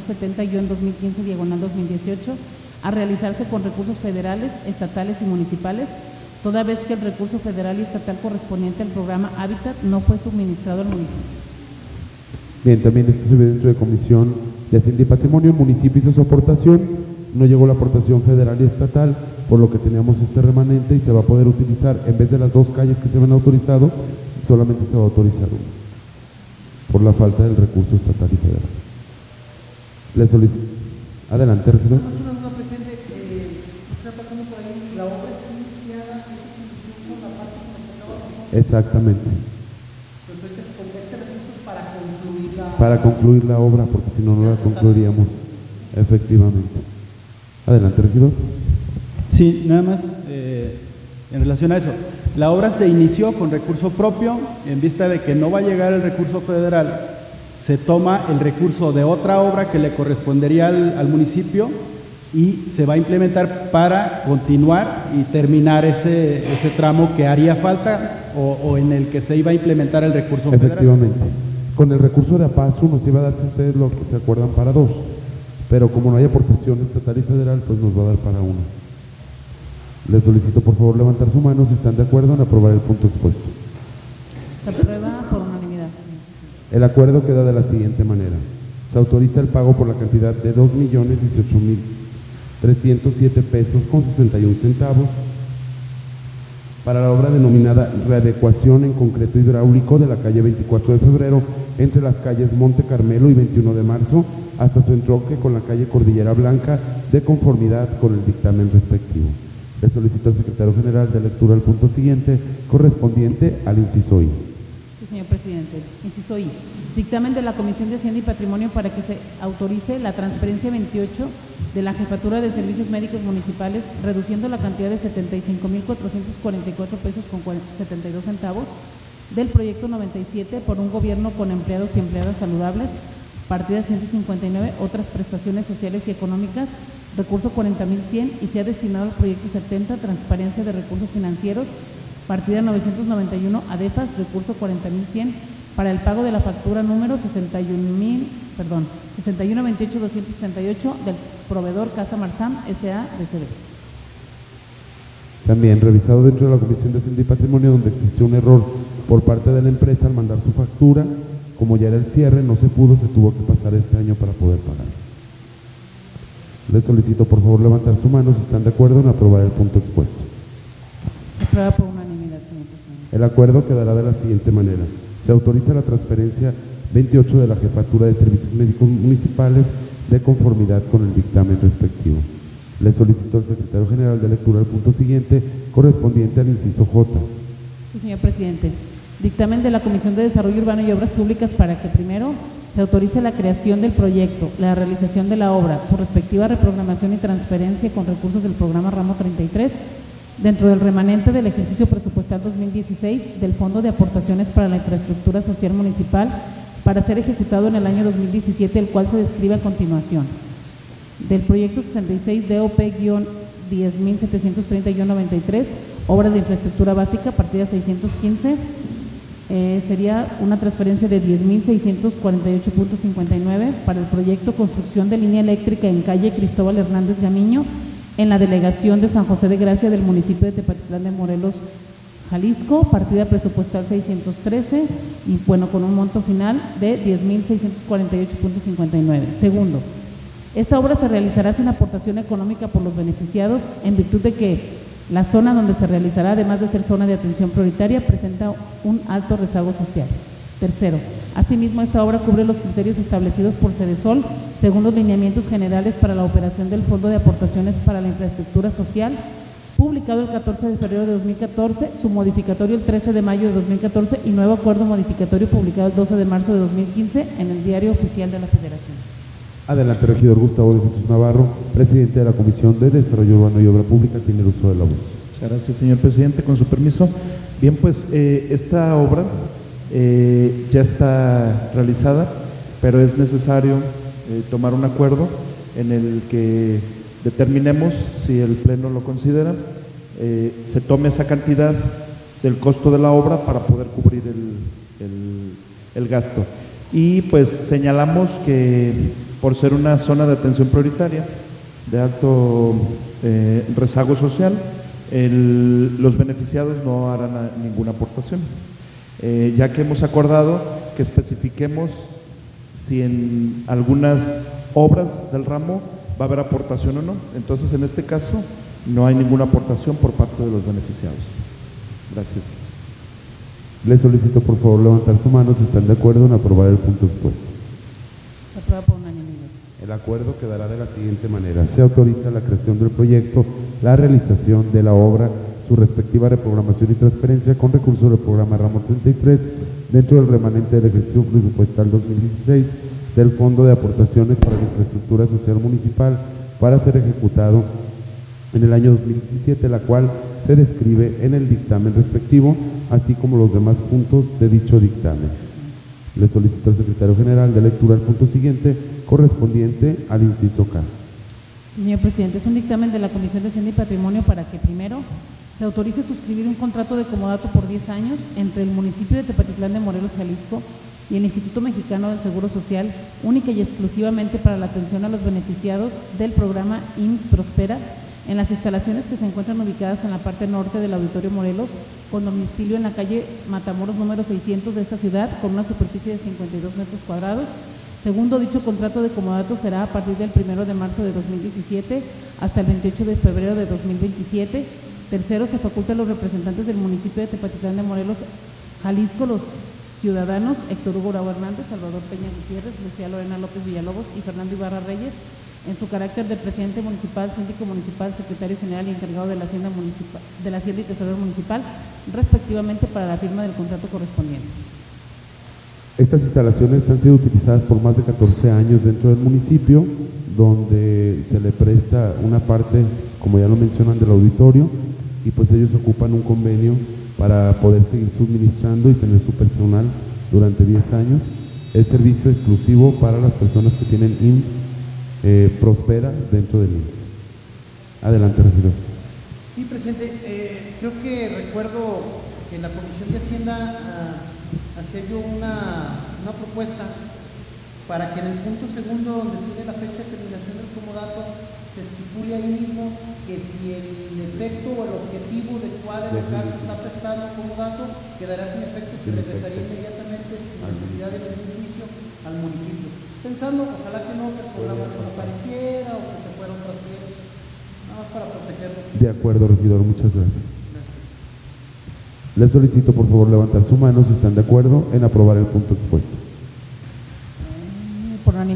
470-2015/2018 a realizarse con recursos federales, estatales y municipales, toda vez que el recurso federal y estatal correspondiente al programa Hábitat no fue suministrado al municipio. Bien, también esto se ve dentro de Comisión de Hacienda y Patrimonio. El municipio hizo su aportación, no llegó la aportación federal y estatal, por lo que teníamos este remanente y se va a poder utilizar, en vez de las 2 calles que se habían autorizado, solamente se va a autorizar una, por la falta del recurso estatal y federal. Le solicito. Adelante, regidor. Una presidente, está pasando por ahí, la obra está iniciada, esa solución con la parte que nos acaba de... Exactamente. Entonces ahorita se ponga este recurso para concluir la... Para concluir la obra, porque si no, no la concluiríamos. Efectivamente. Adelante, regidor. Sí, nada más en relación a eso. La obra se inició con recurso propio, en vista de que no va a llegar el recurso federal, se toma el recurso de otra obra que le correspondería al municipio y se va a implementar para continuar y terminar ese tramo que haría falta o en el que se iba a implementar el recurso federal. Efectivamente. Con el recurso de APASU nos iba a dar, si ustedes lo que se acuerdan, para 2, pero como no hay aportación estatal y federal, pues nos va a dar para 1. Les solicito por favor levantar su mano si están de acuerdo en aprobar el punto expuesto. Se aprueba por unanimidad. El acuerdo queda de la siguiente manera. Se autoriza el pago por la cantidad de 2,018,307 pesos con 61 centavos para la obra denominada readecuación en concreto hidráulico de la calle 24 de febrero entre las calles Monte Carmelo y 21 de marzo hasta su entronque con la calle Cordillera Blanca de conformidad con el dictamen respectivo. Le solicito al secretario general de lectura al punto siguiente correspondiente al inciso I. Sí, señor presidente. Inciso I. Dictamen de la Comisión de Hacienda y Patrimonio para que se autorice la transferencia 28 de la Jefatura de Servicios Médicos Municipales, reduciendo la cantidad de 75,444 pesos con 72 centavos del proyecto 97 por un gobierno con empleados y empleadas saludables, partida 159, otras prestaciones sociales y económicas, recurso 40,100 y se ha destinado al proyecto 70, transparencia de recursos financieros, partida 991, ADEFAS, recurso 40,100, para el pago de la factura número 61,278,278 del proveedor Casa Marzán S.A.D.C.B. También revisado dentro de la Comisión de Hacienda y Patrimonio, donde existió un error por parte de la empresa al mandar su factura, como ya era el cierre, no se pudo, se tuvo que pasar este año para poder pagar. Les solicito por favor levantar su mano si están de acuerdo en aprobar el punto expuesto. Se aprueba por unanimidad, señor presidente. El acuerdo quedará de la siguiente manera. Se autoriza la transferencia 28 de la Jefatura de Servicios Médicos Municipales de conformidad con el dictamen respectivo. Le solicito al secretario general de lectura el punto siguiente, correspondiente al inciso J. Sí, señor presidente. Dictamen de la Comisión de Desarrollo Urbano y Obras Públicas para que primero se autorice la creación del proyecto, la realización de la obra, su respectiva reprogramación y transferencia con recursos del programa Ramo 33 dentro del remanente del ejercicio presupuestal 2016 del Fondo de Aportaciones para la Infraestructura Social Municipal para ser ejecutado en el año 2017, el cual se describe a continuación. Del proyecto 66 DOP-10.730-93, obras de infraestructura básica, partida 615, sería una transferencia de 10.648.59 para el proyecto construcción de línea eléctrica en calle Cristóbal Hernández Gamiño, en la delegación de San José de Gracia del municipio de Tepatitlán de Morelos, Jalisco, partida presupuestal 613 y bueno, con un monto final de 10.648.59. Segundo, esta obra se realizará sin aportación económica por los beneficiados en virtud de que la zona donde se realizará, además de ser zona de atención prioritaria, presenta un alto rezago social. Tercero, asimismo, esta obra cubre los criterios establecidos por Sedesol según los lineamientos generales para la operación del Fondo de Aportaciones para la Infraestructura Social, publicado el 14 de febrero de 2014, su modificatorio el 13 de mayo de 2014 y nuevo acuerdo modificatorio publicado el 12 de marzo de 2015 en el Diario Oficial de la Federación. Adelante, regidor Gustavo de Jesús Navarro, presidente de la Comisión de Desarrollo Urbano y Obra Pública, tiene el uso de la voz. Muchas gracias, señor presidente. Con su permiso. Bien, pues esta obra ya está realizada, pero es necesario tomar un acuerdo en el que determinemos, si el Pleno lo considera, se tome esa cantidad del costo de la obra para poder cubrir el gasto. Y pues señalamos que por ser una zona de atención prioritaria de alto rezago social, los beneficiados no harán ninguna aportación, ya que hemos acordado que especifiquemos si en algunas obras del ramo va a haber aportación o no. Entonces, en este caso, no hay ninguna aportación por parte de los beneficiados. Gracias. Le solicito por favor levantar su mano si están de acuerdo en aprobar el punto expuesto. Se aprueba por unanimidad. El acuerdo quedará de la siguiente manera. Se autoriza la creación del proyecto, la realización de la obra, su respectiva reprogramación y transferencia con recursos del programa Ramo 33 dentro del remanente del ejercicio presupuestal 2016 del Fondo de Aportaciones para la Infraestructura Social Municipal para ser ejecutado en el año 2017, la cual se describe en el dictamen respectivo, así como los demás puntos de dicho dictamen. Le solicito al secretario general de lectura el punto siguiente, correspondiente al inciso K. Sí, señor presidente, es un dictamen de la Comisión de Hacienda y Patrimonio para que primero se autorice suscribir un contrato de comodato por 10 años entre el municipio de Tepatitlán de Morelos, Jalisco, y el Instituto Mexicano del Seguro Social, única y exclusivamente para la atención a los beneficiados del programa IMSS Prospera, en las instalaciones que se encuentran ubicadas en la parte norte del Auditorio Morelos, con domicilio en la calle Matamoros número 600 de esta ciudad, con una superficie de 52 metros cuadrados. Segundo, dicho contrato de comodato será a partir del 1 de marzo de 2017 hasta el 28 de febrero de 2027. Tercero, se faculta a los representantes del municipio de Tepatitlán de Morelos, Jalisco, los ciudadanos Héctor Hugo Bravo Hernández, Salvador Peña Gutiérrez, Lucía Lorena López Villalobos y Fernando Ibarra Reyes, en su carácter de presidente municipal, síndico municipal, secretario general y encargado de la Hacienda municipal, de la Hacienda y Tesorero municipal, respectivamente, para la firma del contrato correspondiente. Estas instalaciones han sido utilizadas por más de 14 años dentro del municipio, donde se le presta una parte, como ya lo mencionan, del auditorio, y pues ellos ocupan un convenio para poder seguir suministrando y tener su personal durante 10 años. Es servicio exclusivo para las personas que tienen IMSS Prospera dentro del IMSS. Adelante, regidor. Sí, presidente, creo que recuerdo que en la Comisión de Hacienda hacía yo una propuesta para que en el punto segundo, donde tiene la fecha de terminación del comodato, se estipule ahí mismo que si el efecto o el objetivo del cual el local se está prestando comodato quedará sin efecto, se regresaría inmediatamente sin necesidad de ningún juicio al municipio. Pensando, ojalá que no, que el programa desapareciera o que se fuera a otra sede, nada más para protegerlo. De acuerdo, regidor, muchas gracias. Le solicito por favor levantar su mano si están de acuerdo en aprobar el punto expuesto.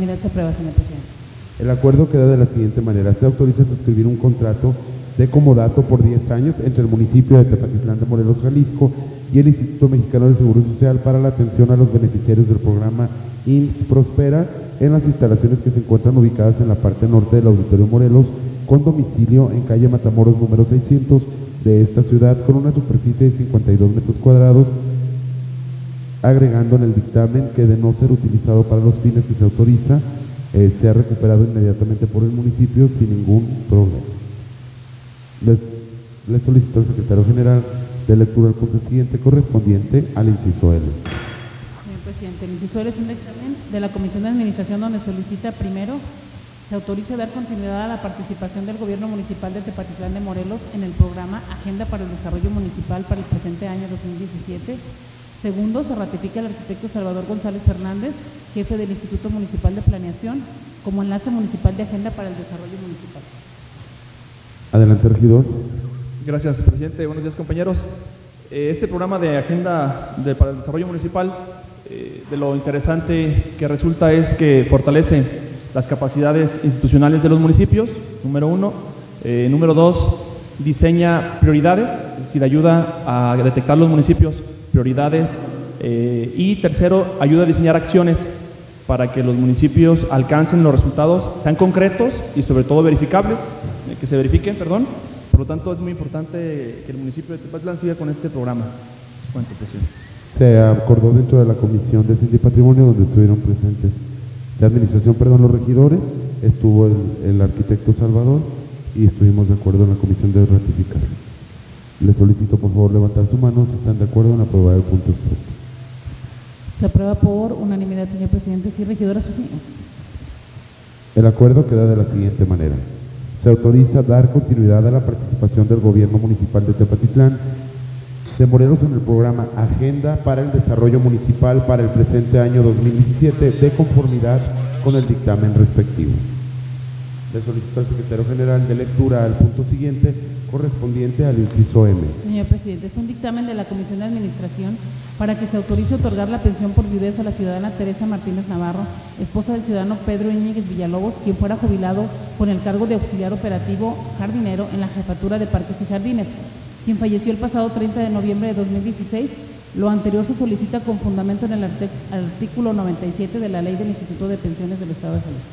unanimidad se aprueba, señor presidente. El acuerdo queda de la siguiente manera. Se autoriza a suscribir un contrato de comodato por 10 años entre el municipio de Tepatitlán de Morelos, Jalisco, y el Instituto Mexicano de Seguro Social para la atención a los beneficiarios del programa IMSS Prospera en las instalaciones que se encuentran ubicadas en la parte norte del Auditorio Morelos, con domicilio en calle Matamoros número 600 de esta ciudad, con una superficie de 52 metros cuadrados, agregando en el dictamen que de no ser utilizado para los fines que se autoriza, sea recuperado inmediatamente por el municipio sin ningún problema. Les solicito al secretario general de lectura el punto siguiente correspondiente al inciso L. Señor presidente, el inciso L es un dictamen de la Comisión de Administración donde solicita, primero, se autoriza dar continuidad a la participación del Gobierno Municipal de Tepatitlán de Morelos en el programa Agenda para el Desarrollo Municipal para el presente año 2017. Segundo, se ratifica al arquitecto Salvador González Fernández, jefe del Instituto Municipal de Planeación, como enlace municipal de Agenda para el Desarrollo Municipal. Adelante, regidor. Gracias, presidente. Buenos días, compañeros. Este programa de Agenda para el Desarrollo Municipal, de lo interesante que resulta es que fortalece las capacidades institucionales de los municipios, número uno. Número dos, diseña prioridades, es decir, ayuda a detectar los municipios prioridades. Y tercero, ayuda a diseñar acciones para que los municipios alcancen los resultados, sean concretos y sobre todo verificables, que se verifiquen, perdón. Por lo tanto, es muy importante que el municipio de Tepatitlán siga con este programa. ¿Cuánto, presidente? Se acordó dentro de la Comisión de Hacienda y Patrimonio, donde estuvieron presentes de administración, los regidores, estuvo el arquitecto Salvador y estuvimos de acuerdo en la comisión de ratificar. Les solicito por favor levantar su mano si están de acuerdo en aprobar el punto expuesto. Se aprueba por unanimidad, señor presidente. Sí, regidora Susi. El acuerdo queda de la siguiente manera. Se autoriza dar continuidad a la participación del Gobierno Municipal de Tepatitlán de Morelos en el programa Agenda para el Desarrollo Municipal para el presente año 2017, de conformidad con el dictamen respectivo. Le solicito al secretario general de lectura al punto siguiente correspondiente al inciso M. Señor presidente, es un dictamen de la Comisión de Administración para que se autorice otorgar la pensión por viudez a la ciudadana Teresa Martínez Navarro, esposa del ciudadano Pedro Íñiguez Villalobos, quien fuera jubilado con el cargo de auxiliar operativo jardinero en la Jefatura de Parques y Jardines, quien falleció el pasado 30 de noviembre de 2016. Lo anterior se solicita con fundamento en el artículo 97 de la Ley del Instituto de Pensiones del Estado de Jalisco.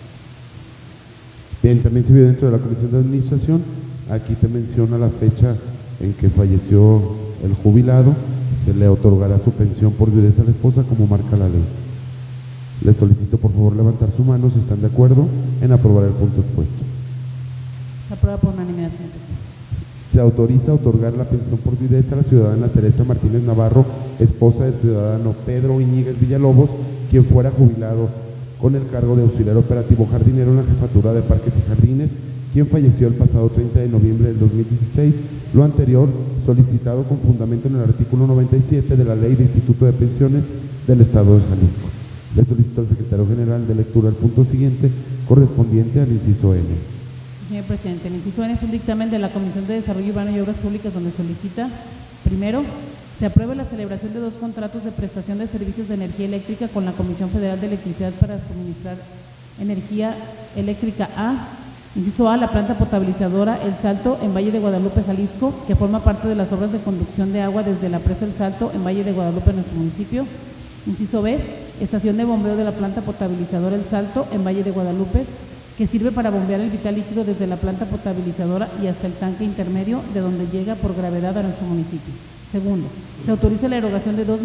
Bien, también se vio dentro de la Comisión de Administración. Aquí te menciona la fecha en que falleció el jubilado. Se le otorgará su pensión por viudez a la esposa como marca la ley. Les solicito por favor levantar su mano si están de acuerdo en aprobar el punto expuesto. Se aprueba por unanimidad, señor presidente. Se autoriza a otorgar la pensión por viudez a la ciudadana Teresa Martínez Navarro, esposa del ciudadano Pedro Íñiguez Villalobos, quien fuera jubilado con el cargo de auxiliar operativo jardinero en la Jefatura de Parques y Jardines, quien falleció el pasado 30 de noviembre del 2016, lo anterior solicitado con fundamento en el artículo 97 de la Ley de Instituto de Pensiones del Estado de Jalisco. Le solicito al secretario general de lectura el punto siguiente correspondiente al inciso N. Sí, señor presidente, el inciso N es un dictamen de la Comisión de Desarrollo Urbano y Obras Públicas donde solicita, primero, se apruebe la celebración de 2 contratos de prestación de servicios de energía eléctrica con la Comisión Federal de Electricidad para suministrar energía eléctrica a, inciso A, la planta potabilizadora El Salto en Valle de Guadalupe, Jalisco, que forma parte de las obras de conducción de agua desde la presa El Salto en Valle de Guadalupe, en nuestro municipio. Inciso B, estación de bombeo de la planta potabilizadora El Salto en Valle de Guadalupe, que sirve para bombear el vital líquido desde la planta potabilizadora y hasta el tanque intermedio, de donde llega por gravedad a nuestro municipio. Segundo, se autoriza la erogación de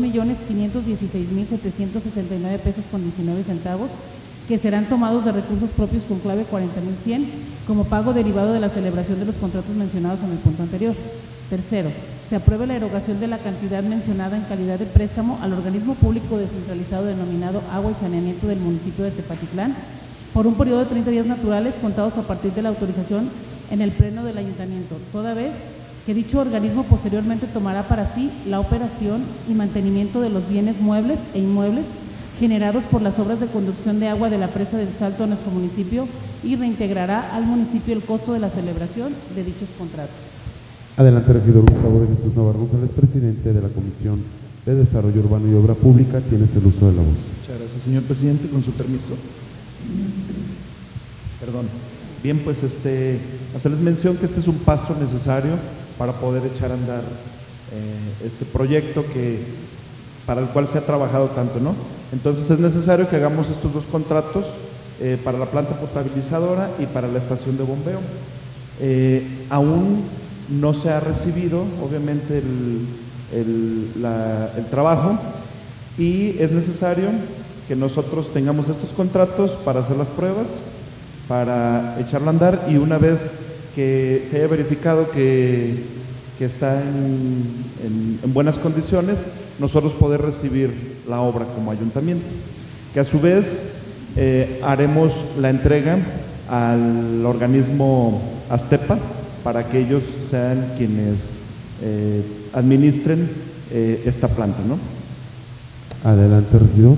2.516.769 pesos con 19 centavos, que serán tomados de recursos propios con clave 40.100 como pago derivado de la celebración de los contratos mencionados en el punto anterior. Tercero, se aprueba la erogación de la cantidad mencionada en calidad de préstamo al organismo público descentralizado denominado Agua y Saneamiento del municipio de Tepatitlán por un periodo de 30 días naturales contados a partir de la autorización en el pleno del ayuntamiento, toda vez que dicho organismo posteriormente tomará para sí la operación y mantenimiento de los bienes muebles e inmuebles generados por las obras de conducción de agua de la presa del Salto a nuestro municipio y reintegrará al municipio el costo de la celebración de dichos contratos. Adelante, regidor Gustavo de Jesús Navarro González, presidente de la Comisión de Desarrollo Urbano y Obra Pública. Tienes el uso de la voz. Muchas gracias, señor presidente. Con su permiso. Perdón. Bien, pues hacerles mención que este es un paso necesario para poder echar a andar este proyecto para el cual se ha trabajado tanto, ¿no? Entonces es necesario que hagamos estos dos contratos para la planta potabilizadora y para la estación de bombeo. Aún no se ha recibido, obviamente, el trabajo, y es necesario que nosotros tengamos estos contratos para hacer las pruebas, para echarlo a andar, y una vez que se haya verificado que está en buenas condiciones, nosotros poder recibir la obra como ayuntamiento, que a su vez haremos la entrega al organismo Aztepa para que ellos sean quienes administren esta planta, ¿no? Adelante, regidor.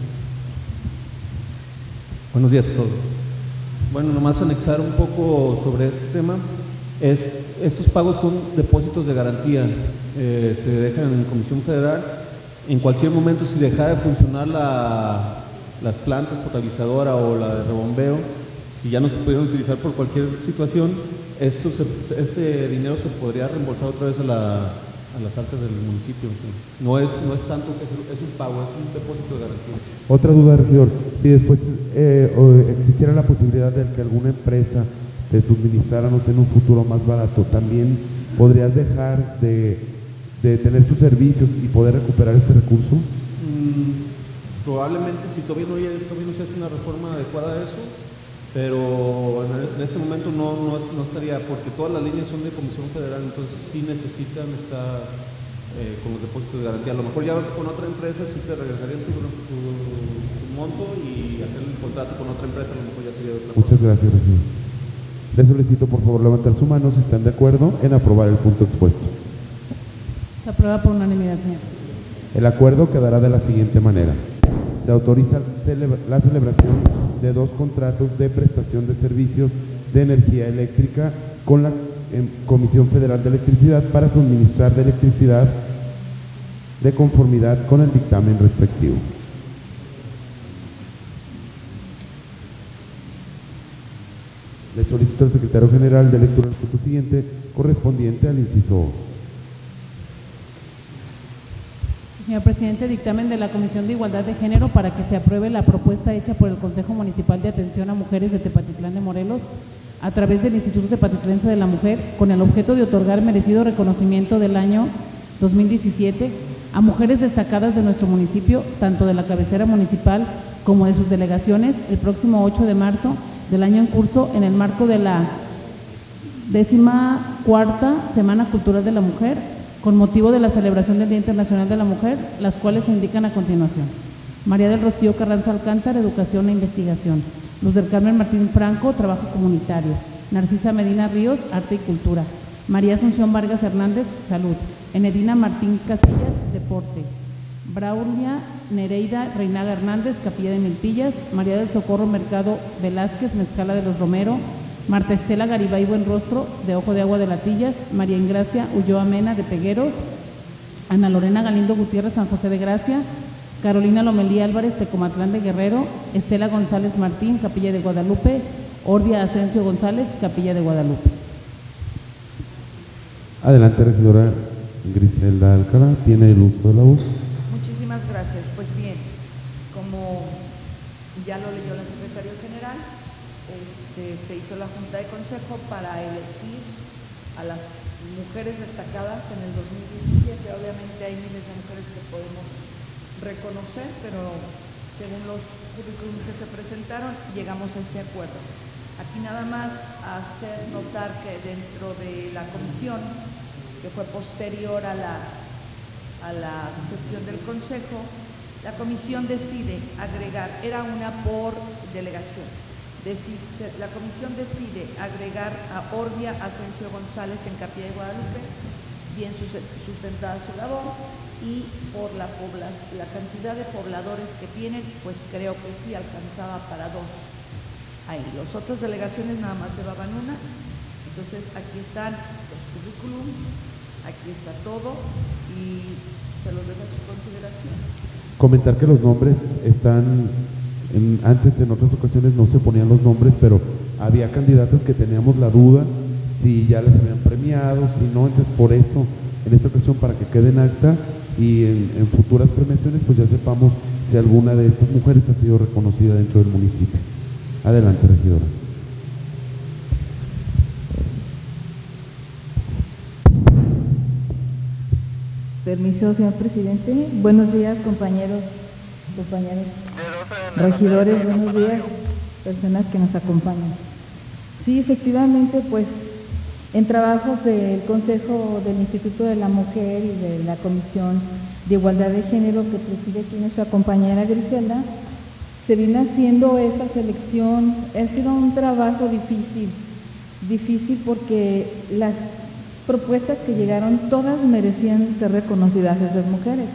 Buenos días a todos. Bueno, nomás anexar un poco sobre este tema. Estos pagos son depósitos de garantía, se dejan en Comisión Federal. En cualquier momento, si deja de funcionar las plantas potabilizadora o la de rebombeo, si ya no se pudieron utilizar por cualquier situación, este dinero se podría reembolsar otra vez a las arcas del municipio. No es tanto que es un pago, es un depósito de garantía. Otra duda, regidor. Si después existiera la posibilidad de que alguna empresa te suministrara, no sé, en un futuro más barato, ¿también podrías dejar de tener sus servicios y poder recuperar ese recurso? Probablemente, si todavía no se hace una reforma adecuada a eso, pero en este momento no estaría, porque todas las líneas son de Comisión Federal, entonces sí necesitan estar con los depósitos de garantía. A lo mejor ya con otra empresa sí te regresarían tu monto, y hacer el contrato con otra empresa a lo mejor ya sería de otra forma. Muchas gracias, regidor. Le solicito por favor levantar su mano si están de acuerdo en aprobar el punto expuesto. Se aprueba por unanimidad, señor. El acuerdo quedará de la siguiente manera. Se autoriza la celebración de 2 contratos de prestación de servicios de energía eléctrica con la Comisión Federal de Electricidad para suministrar de electricidad de conformidad con el dictamen respectivo. Le solicito al secretario general de lectura del punto siguiente correspondiente al inciso O. Señor presidente, dictamen de la Comisión de Igualdad de Género para que se apruebe la propuesta hecha por el Consejo Municipal de Atención a Mujeres de Tepatitlán de Morelos a través del Instituto Tepatitlense de la Mujer, con el objeto de otorgar merecido reconocimiento del año 2017 a mujeres destacadas de nuestro municipio, tanto de la cabecera municipal como de sus delegaciones, el próximo 8 de marzo del año en curso, en el marco de la 14ª Semana Cultural de la Mujer, con motivo de la celebración del Día Internacional de la Mujer, las cuales se indican a continuación. María del Rocío Carranza Alcántara, Educación e Investigación. Luz del Carmen Martín Franco, Trabajo Comunitario. Narcisa Medina Ríos, Arte y Cultura. María Asunción Vargas Hernández, Salud. Enedina Martín Casillas, Deporte. Braulia Nereida Reinaga Hernández, Capilla de Milpillas. María del Socorro Mercado Velázquez, Mezcala de los Romero. Marta Estela Garibay Buenrostro, de Ojo de Agua de Latillas. María Ingracia Ulloa Mena, de Pegueros. Ana Lorena Galindo Gutiérrez, San José de Gracia. Carolina Lomelí Álvarez, Tecomatlán de Guerrero. Estela González Martín, Capilla de Guadalupe. Ordia Asensio González, Capilla de Guadalupe. Adelante, regidora Griselda Alcalá, tiene el uso de la voz. Muchísimas gracias. Pues bien, como ya lo leyó la secretaria general, se hizo la Junta de Consejo para elegir a las mujeres destacadas en el 2017. Obviamente hay miles de mujeres que podemos reconocer, pero según los currículums que se presentaron, llegamos a este acuerdo. Aquí nada más hacer notar que dentro de la comisión, que fue posterior a la sesión del Consejo, la comisión decide agregar, era una por delegación, la comisión decide agregar a Ordia Asensio González en Capilla de Guadalupe, bien sustentada su labor, y por la cantidad de pobladores que tienen, pues creo que sí alcanzaba para 2 ahí. Las otras delegaciones nada más llevaban una. Entonces aquí están los currículums, aquí está todo y se los dejo a su consideración. Comentar que los nombres están Antes, en otras ocasiones, no se ponían los nombres, pero había candidatas que teníamos la duda si ya les habían premiado, si no. Entonces, por eso, en esta ocasión, para que quede en acta y en futuras premiaciones, pues ya sepamos si alguna de estas mujeres ha sido reconocida dentro del municipio. Adelante, regidora. Permiso, señor presidente. Buenos días, compañeros, compañeras, regidores, buenos días, personas que nos acompañan. Sí, efectivamente, pues en trabajos del Consejo del Instituto de la Mujer y de la Comisión de Igualdad de Género que preside aquí nuestra compañera Griselda, se viene haciendo esta selección. Ha sido un trabajo difícil porque las propuestas que llegaron todas merecían ser reconocidas esas mujeres.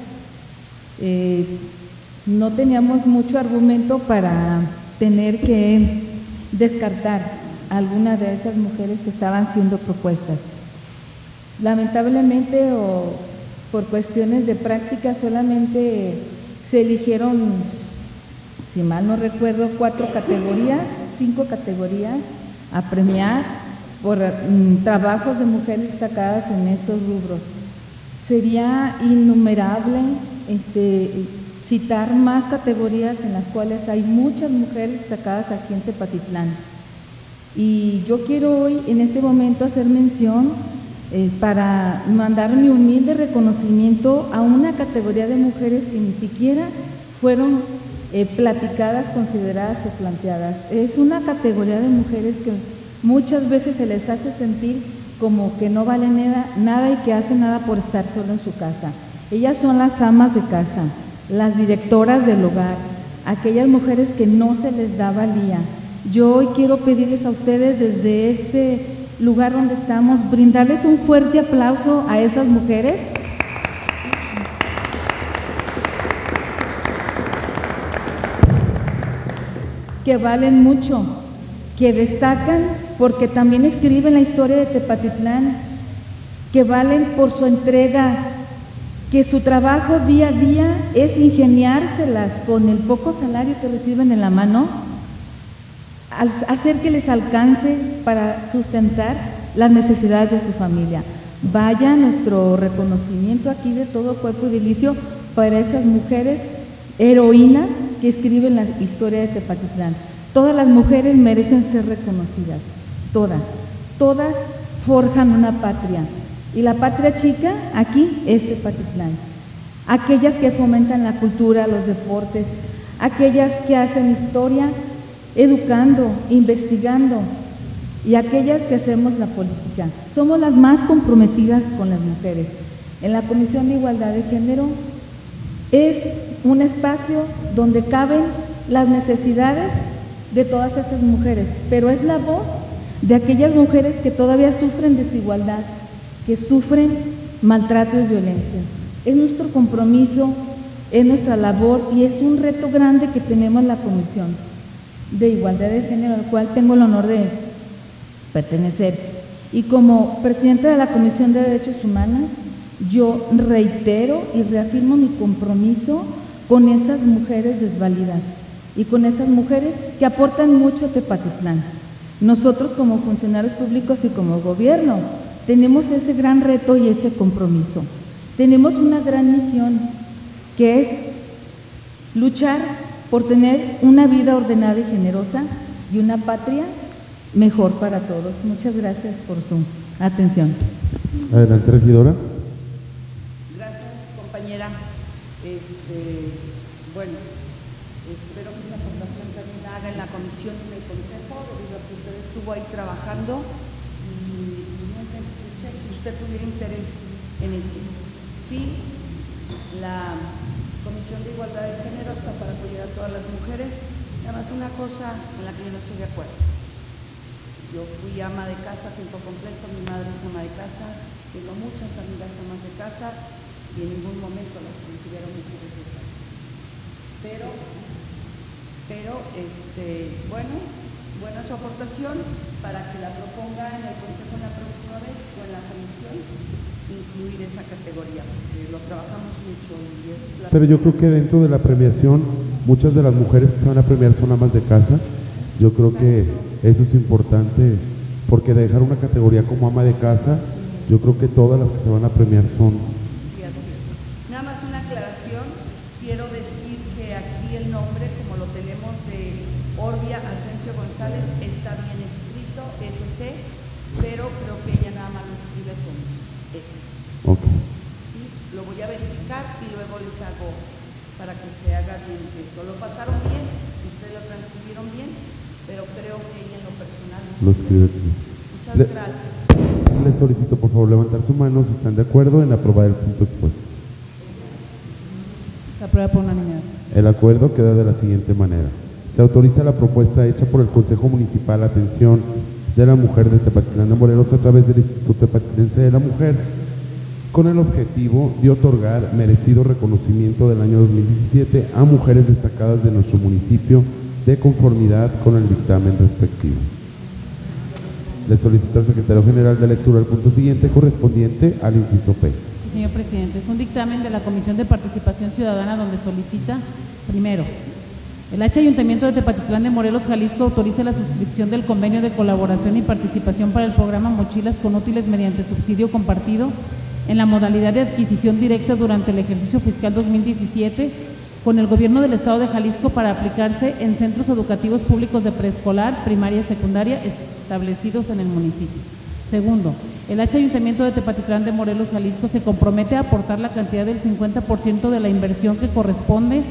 No teníamos mucho argumento para tener que descartar algunas de esas mujeres que estaban siendo propuestas. Lamentablemente, o por cuestiones de práctica, solamente se eligieron, si mal no recuerdo, 5 categorías a premiar por trabajos de mujeres destacadas en esos rubros. Sería innumerable citar más categorías en las cuales hay muchas mujeres destacadas aquí en Tepatitlán. Y yo quiero hoy, en este momento, hacer mención para mandar mi humilde reconocimiento a una categoría de mujeres que ni siquiera fueron platicadas, consideradas o planteadas. Es una categoría de mujeres que muchas veces se les hace sentir como que no valen nada y que hacen nada por estar solo en su casa. Ellas son las amas de casa, las directoras del hogar, aquellas mujeres que no se les da valía. Yo hoy quiero pedirles a ustedes desde este lugar donde estamos, brindarles un fuerte aplauso a esas mujeres. Que valen mucho, que destacan porque también escriben la historia de Tepatitlán, que valen por su entrega, que su trabajo día a día es ingeniárselas con el poco salario que reciben en la mano, hacer que les alcance para sustentar las necesidades de su familia. Vaya nuestro reconocimiento aquí de todo cuerpo y edilicio para esas mujeres heroínas que escriben la historia de Tepatitlán. Todas las mujeres merecen ser reconocidas, todas forjan una patria. Y la patria chica aquí es Tepatitlán. Aquellas que fomentan la cultura, los deportes, aquellas que hacen historia, educando, investigando, y aquellas que hacemos la política. Somos las más comprometidas con las mujeres. En la Comisión de Igualdad de Género es un espacio donde caben las necesidades de todas esas mujeres, pero es la voz de aquellas mujeres que todavía sufren desigualdad, que sufren maltrato y violencia. Es nuestro compromiso, es nuestra labor y es un reto grande que tenemos en la Comisión de Igualdad de Género, al cual tengo el honor de pertenecer. Y como presidenta de la Comisión de Derechos Humanos, yo reitero y reafirmo mi compromiso con esas mujeres desvalidas y con esas mujeres que aportan mucho a Tepatitlán. Nosotros como funcionarios públicos y como gobierno tenemos ese gran reto y ese compromiso. Tenemos una gran misión que es luchar por tener una vida ordenada y generosa y una patria mejor para todos. Muchas gracias por su atención. Adelante, regidora. Gracias, compañera. Bueno, espero que esa aportación también la haga en la comisión y en el consejo, debido a que usted estuvo ahí trabajando y nunca escuché que usted tuviera interés en eso. Sí, la Comisión de Igualdad de Género está para apoyar a todas las mujeres. Nada más una cosa en la que yo no estoy de acuerdo. Yo fui ama de casa a tiempo completo, mi madre es ama de casa, tengo muchas amigas amas de casa y en ningún momento las considero mujeres de casa. Pero bueno, buena su aportación para que la proponga en el consejo la próxima vez o en la comisión, incluir esa categoría, porque lo trabajamos mucho y es la... Pero yo creo que dentro de la premiación muchas de las mujeres que se van a premiar son amas de casa. Yo creo que eso es importante, porque de dejar una categoría como ama de casa, yo creo que todas las que se van a premiar son. Sí, así es. Nada más una aclaración, quiero decir que aquí el nombre, como lo tenemos de Orbia Asensio González, está bien escrito, SC, pero creo que ella nada más lo escribe con S. Ok. ¿Sí? Lo voy a verificar y luego les hago para que se haga bien eso. Lo pasaron bien, ustedes lo transcribieron bien, pero creo que ella en lo personal Lo escribe. Muchas gracias. Les solicito por favor levantar su mano si están de acuerdo en aprobar el punto expuesto. Se aprueba por unanimidad. El acuerdo queda de la siguiente manera. Se autoriza la propuesta hecha por el Consejo Municipal Atención de la Mujer de Tepatitlán de Morelos a través del Instituto Tepatilense de la Mujer, con el objetivo de otorgar merecido reconocimiento del año 2017 a mujeres destacadas de nuestro municipio de conformidad con el dictamen respectivo. Le solicito al Secretario General de lectura el punto siguiente correspondiente al inciso P. Sí, señor presidente. Es un dictamen de la Comisión de Participación Ciudadana donde solicita, primero, el H Ayuntamiento de Tepatitlán de Morelos, Jalisco, autoriza la suscripción del convenio de colaboración y participación para el programa Mochilas con Útiles mediante subsidio compartido en la modalidad de adquisición directa durante el ejercicio fiscal 2017 con el Gobierno del Estado de Jalisco para aplicarse en centros educativos públicos de preescolar, primaria y secundaria establecidos en el municipio. Segundo, el H Ayuntamiento de Tepatitlán de Morelos, Jalisco, se compromete a aportar la cantidad del 50% de la inversión que corresponde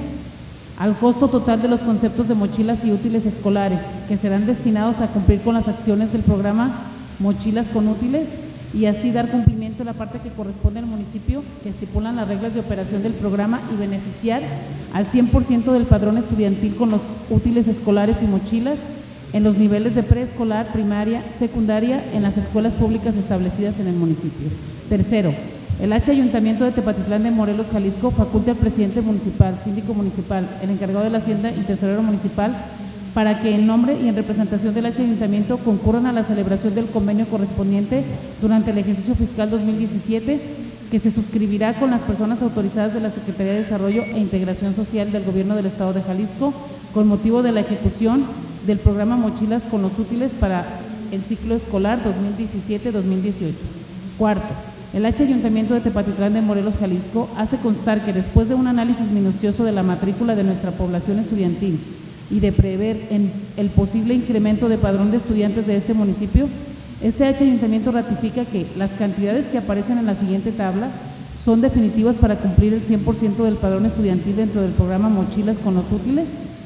al costo total de los conceptos de mochilas y útiles escolares, que serán destinados a cumplir con las acciones del programa Mochilas con Útiles y así dar cumplimiento a la parte que corresponde al municipio que estipulan las reglas de operación del programa y beneficiar al 100% del padrón estudiantil con los útiles escolares y mochilas en los niveles de preescolar, primaria, secundaria en las escuelas públicas establecidas en el municipio. Tercero, el H Ayuntamiento de Tepatitlán de Morelos, Jalisco, faculta al presidente municipal, síndico municipal, el encargado de la Hacienda y tesorero municipal para que en nombre y en representación del H Ayuntamiento concurran a la celebración del convenio correspondiente durante el ejercicio fiscal 2017, que se suscribirá con las personas autorizadas de la Secretaría de Desarrollo e Integración Social del Gobierno del Estado de Jalisco con motivo de la ejecución del programa Mochilas con los Útiles para el ciclo escolar 2017-2018. Cuarto, el H Ayuntamiento de Tepatitlán de Morelos, Jalisco, hace constar que después de un análisis minucioso de la matrícula de nuestra población estudiantil y de prever el posible incremento de padrón de estudiantes de este municipio, este H Ayuntamiento ratifica que las cantidades que aparecen en la siguiente tabla son definitivas para cumplir el 100% del padrón estudiantil dentro del programa Mochilas con los Útiles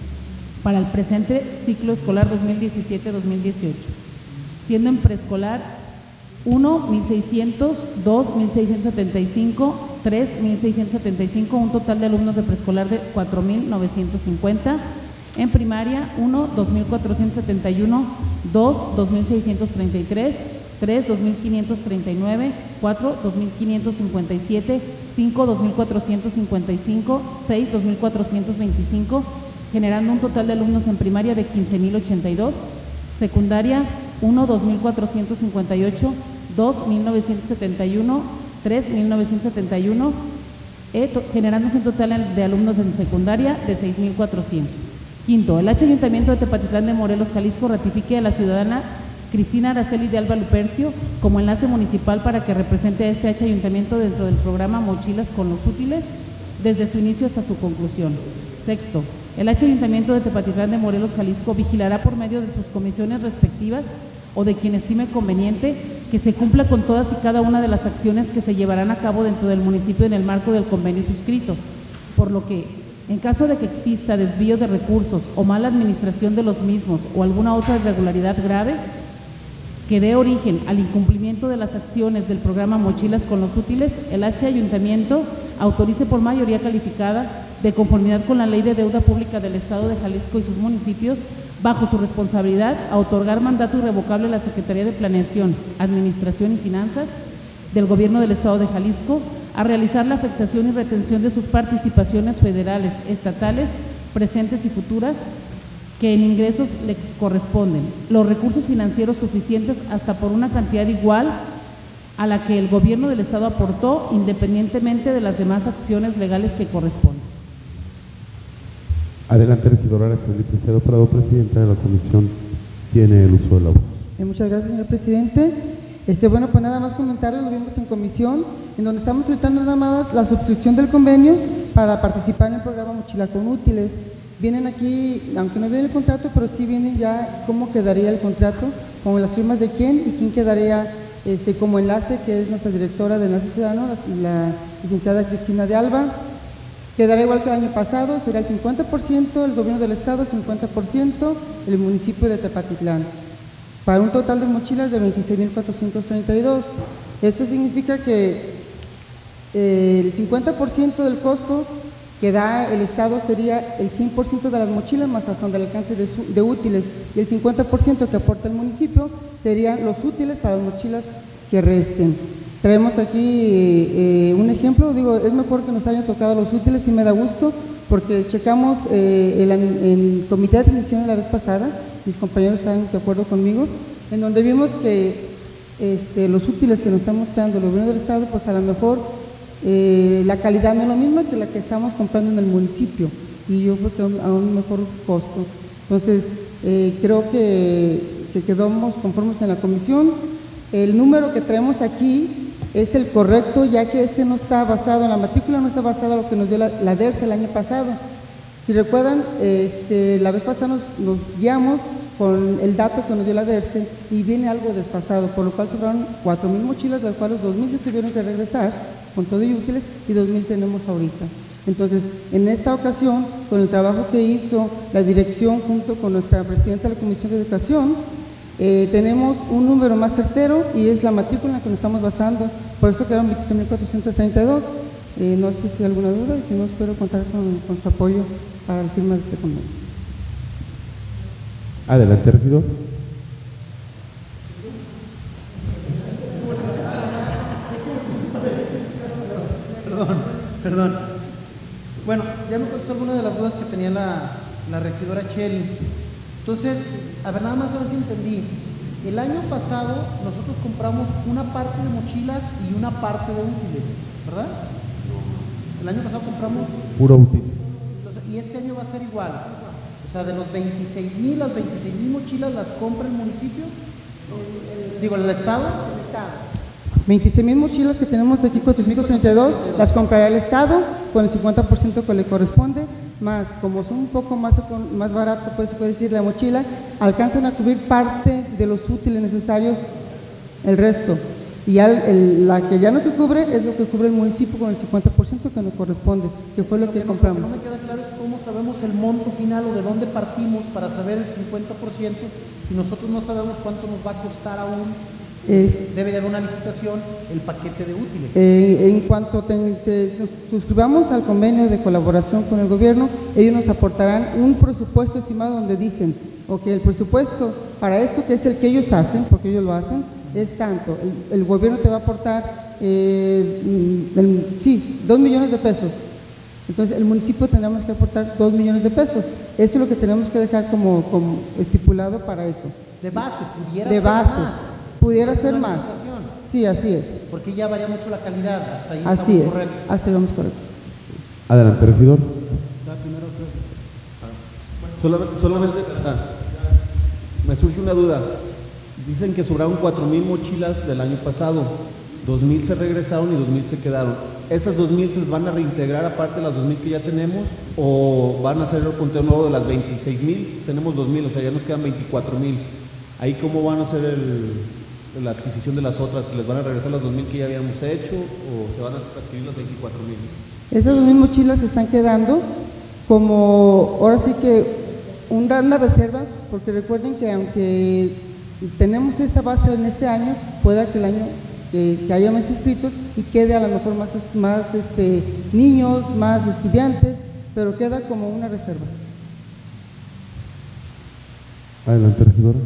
para el presente ciclo escolar 2017-2018, siendo en preescolar 1, 1.600, 2, 1.675, 3, 1.675, un total de alumnos de preescolar de 4.950, en primaria 1, 2.471, 2, 2.633, 3, 2.539, 4, 2.557, 5, 2.455, 6, 2.425, generando un total de alumnos en primaria de 15.082, secundaria 1, 2.458, 2, 1.971, 3, 1.971, generándose un total de alumnos en secundaria de 6.400. Quinto, el H Ayuntamiento de Tepatitlán de Morelos, Jalisco, ratifique a la ciudadana Cristina Araceli de Alba Lupercio como enlace municipal para que represente a este H Ayuntamiento dentro del programa Mochilas con los Útiles desde su inicio hasta su conclusión. Sexto, el H Ayuntamiento de Tepatitlán de Morelos, Jalisco, vigilará por medio de sus comisiones respectivas o de quien estime conveniente que se cumpla con todas y cada una de las acciones que se llevarán a cabo dentro del municipio en el marco del convenio suscrito, por lo que, en caso de que exista desvío de recursos o mala administración de los mismos o alguna otra irregularidad grave que dé origen al incumplimiento de las acciones del programa Mochilas con los Útiles, el H Ayuntamiento autorice por mayoría calificada, de conformidad con la Ley de Deuda Pública del Estado de Jalisco y sus municipios, bajo su responsabilidad, a otorgar mandato irrevocable a la Secretaría de Planeación, Administración y Finanzas del Gobierno del Estado de Jalisco a realizar la afectación y retención de sus participaciones federales, estatales, presentes y futuras que en ingresos le corresponden, los recursos financieros suficientes hasta por una cantidad igual a la que el Gobierno del Estado aportó, independientemente de las demás acciones legales que corresponden. Adelante, regidora Araceli Preciado Prado, presidenta de la comisión, tiene el uso de la voz. Muchas gracias, señor presidente. Bueno, pues nada más comentarles, lo vimos en comisión, en donde estamos solicitando nada más la suscripción del convenio para participar en el programa Mochila con Útiles. Vienen aquí, aunque no viene el contrato, pero sí vienen ya cómo quedaría el contrato, como las firmas de quién y quién quedaría como enlace, que es nuestra directora de Enlace Ciudadano, la licenciada Cristina de Alba. Quedará igual que el año pasado, será el 50% el gobierno del estado, 50% el municipio de Tepatitlán, para un total de mochilas de 26.432. Esto significa que el 50% del costo que da el estado sería el 100% de las mochilas más hasta donde el alcance de útiles, y el 50% que aporta el municipio serían los útiles para las mochilas que resten. Traemos aquí un ejemplo, digo, es mejor que nos hayan tocado los útiles y me da gusto, porque checamos el comité de adquisición la vez pasada, mis compañeros están de acuerdo conmigo, en donde vimos que los útiles que nos está mostrando el gobierno del estado, pues a lo mejor la calidad no es la misma que la que estamos comprando en el municipio, y yo creo que a un mejor costo. Entonces, creo que quedamos conformes en la comisión. El número que traemos aquí es el correcto, ya que no está basado en la matrícula, no está basado en lo que nos dio la DERCE el año pasado. Si recuerdan, la vez pasada nos guiamos con el dato que nos dio la DERCE y viene algo desfasado, por lo cual sobraron 4,000 mochilas, de las cuales 2,000 se tuvieron que regresar con todo y útiles y 2,000 tenemos ahorita. Entonces, en esta ocasión, con el trabajo que hizo la dirección junto con nuestra presidenta de la Comisión de Educación, tenemos un número más certero y es la matrícula en la que nos estamos basando, por eso quedaron 26.432. No sé si hay alguna duda, y si no, espero contar con su apoyo para la firma de este convenio. Adelante, regidor. Perdón. Bueno, ya me contestó alguna de las dudas que tenía la regidora Cheli. Entonces, a ver, nada más a ver si entendí. El año pasado nosotros compramos una parte de mochilas y una parte de útiles, ¿verdad? El año pasado compramos puro útil. Entonces, y este año va a ser igual. O sea, de los 26,000, las 26,000 mochilas las compra el municipio. Digo, ¿el estado? El estado. 26,000 mochilas que tenemos aquí, 432, las comprará el estado con el 50% que le corresponde, más como son un poco más barato, pues se puede decir, la mochila, alcanzan a cubrir parte de los útiles necesarios, el resto. Y ya la que ya no se cubre es lo que cubre el municipio con el 50% que nos corresponde, que fue lo que compramos. Lo que no me queda claro es cómo sabemos el monto final o de dónde partimos para saber el 50%, si nosotros no sabemos cuánto nos va a costar aún. Debe de haber una licitación, el paquete de útiles. En cuanto nos suscribamos al convenio de colaboración con el gobierno, ellos nos aportarán un presupuesto estimado donde dicen, ok, el presupuesto para esto, que es el que ellos hacen, porque ellos lo hacen, es tanto. El gobierno te va a aportar, 2 millones de pesos. Entonces, el municipio tendremos que aportar 2 millones de pesos. Eso es lo que tenemos que dejar como estipulado para eso. De base, pudiera de ser base. más. Pudiera ser más. Sí, así es. Porque ya varía mucho la calidad. Hasta ahí así es. Correctos. Hasta ahí vamos correctos. Adelante, regidor. Solamente me surge una duda. Dicen que sobraron 4,000 mochilas del año pasado. 2,000 se regresaron y 2,000 se quedaron. ¿Esas 2,000 se van a reintegrar aparte de las 2,000 que ya tenemos o van a hacer el conteo nuevo de las 26,000? Tenemos 2,000, o sea, ya nos quedan 24,000. ¿Ahí cómo van a hacer la adquisición de las otras? ¿Les van a regresar las 2,000 que ya habíamos hecho o se van a adquirir las 24,000? Esas 2,000 mochilas se están quedando como, ahora sí que, una reserva, porque recuerden que aunque tenemos esta base en este año, pueda que el año que haya más inscritos y quede a lo mejor más niños, más estudiantes, pero queda como una reserva. Adelante, regidora.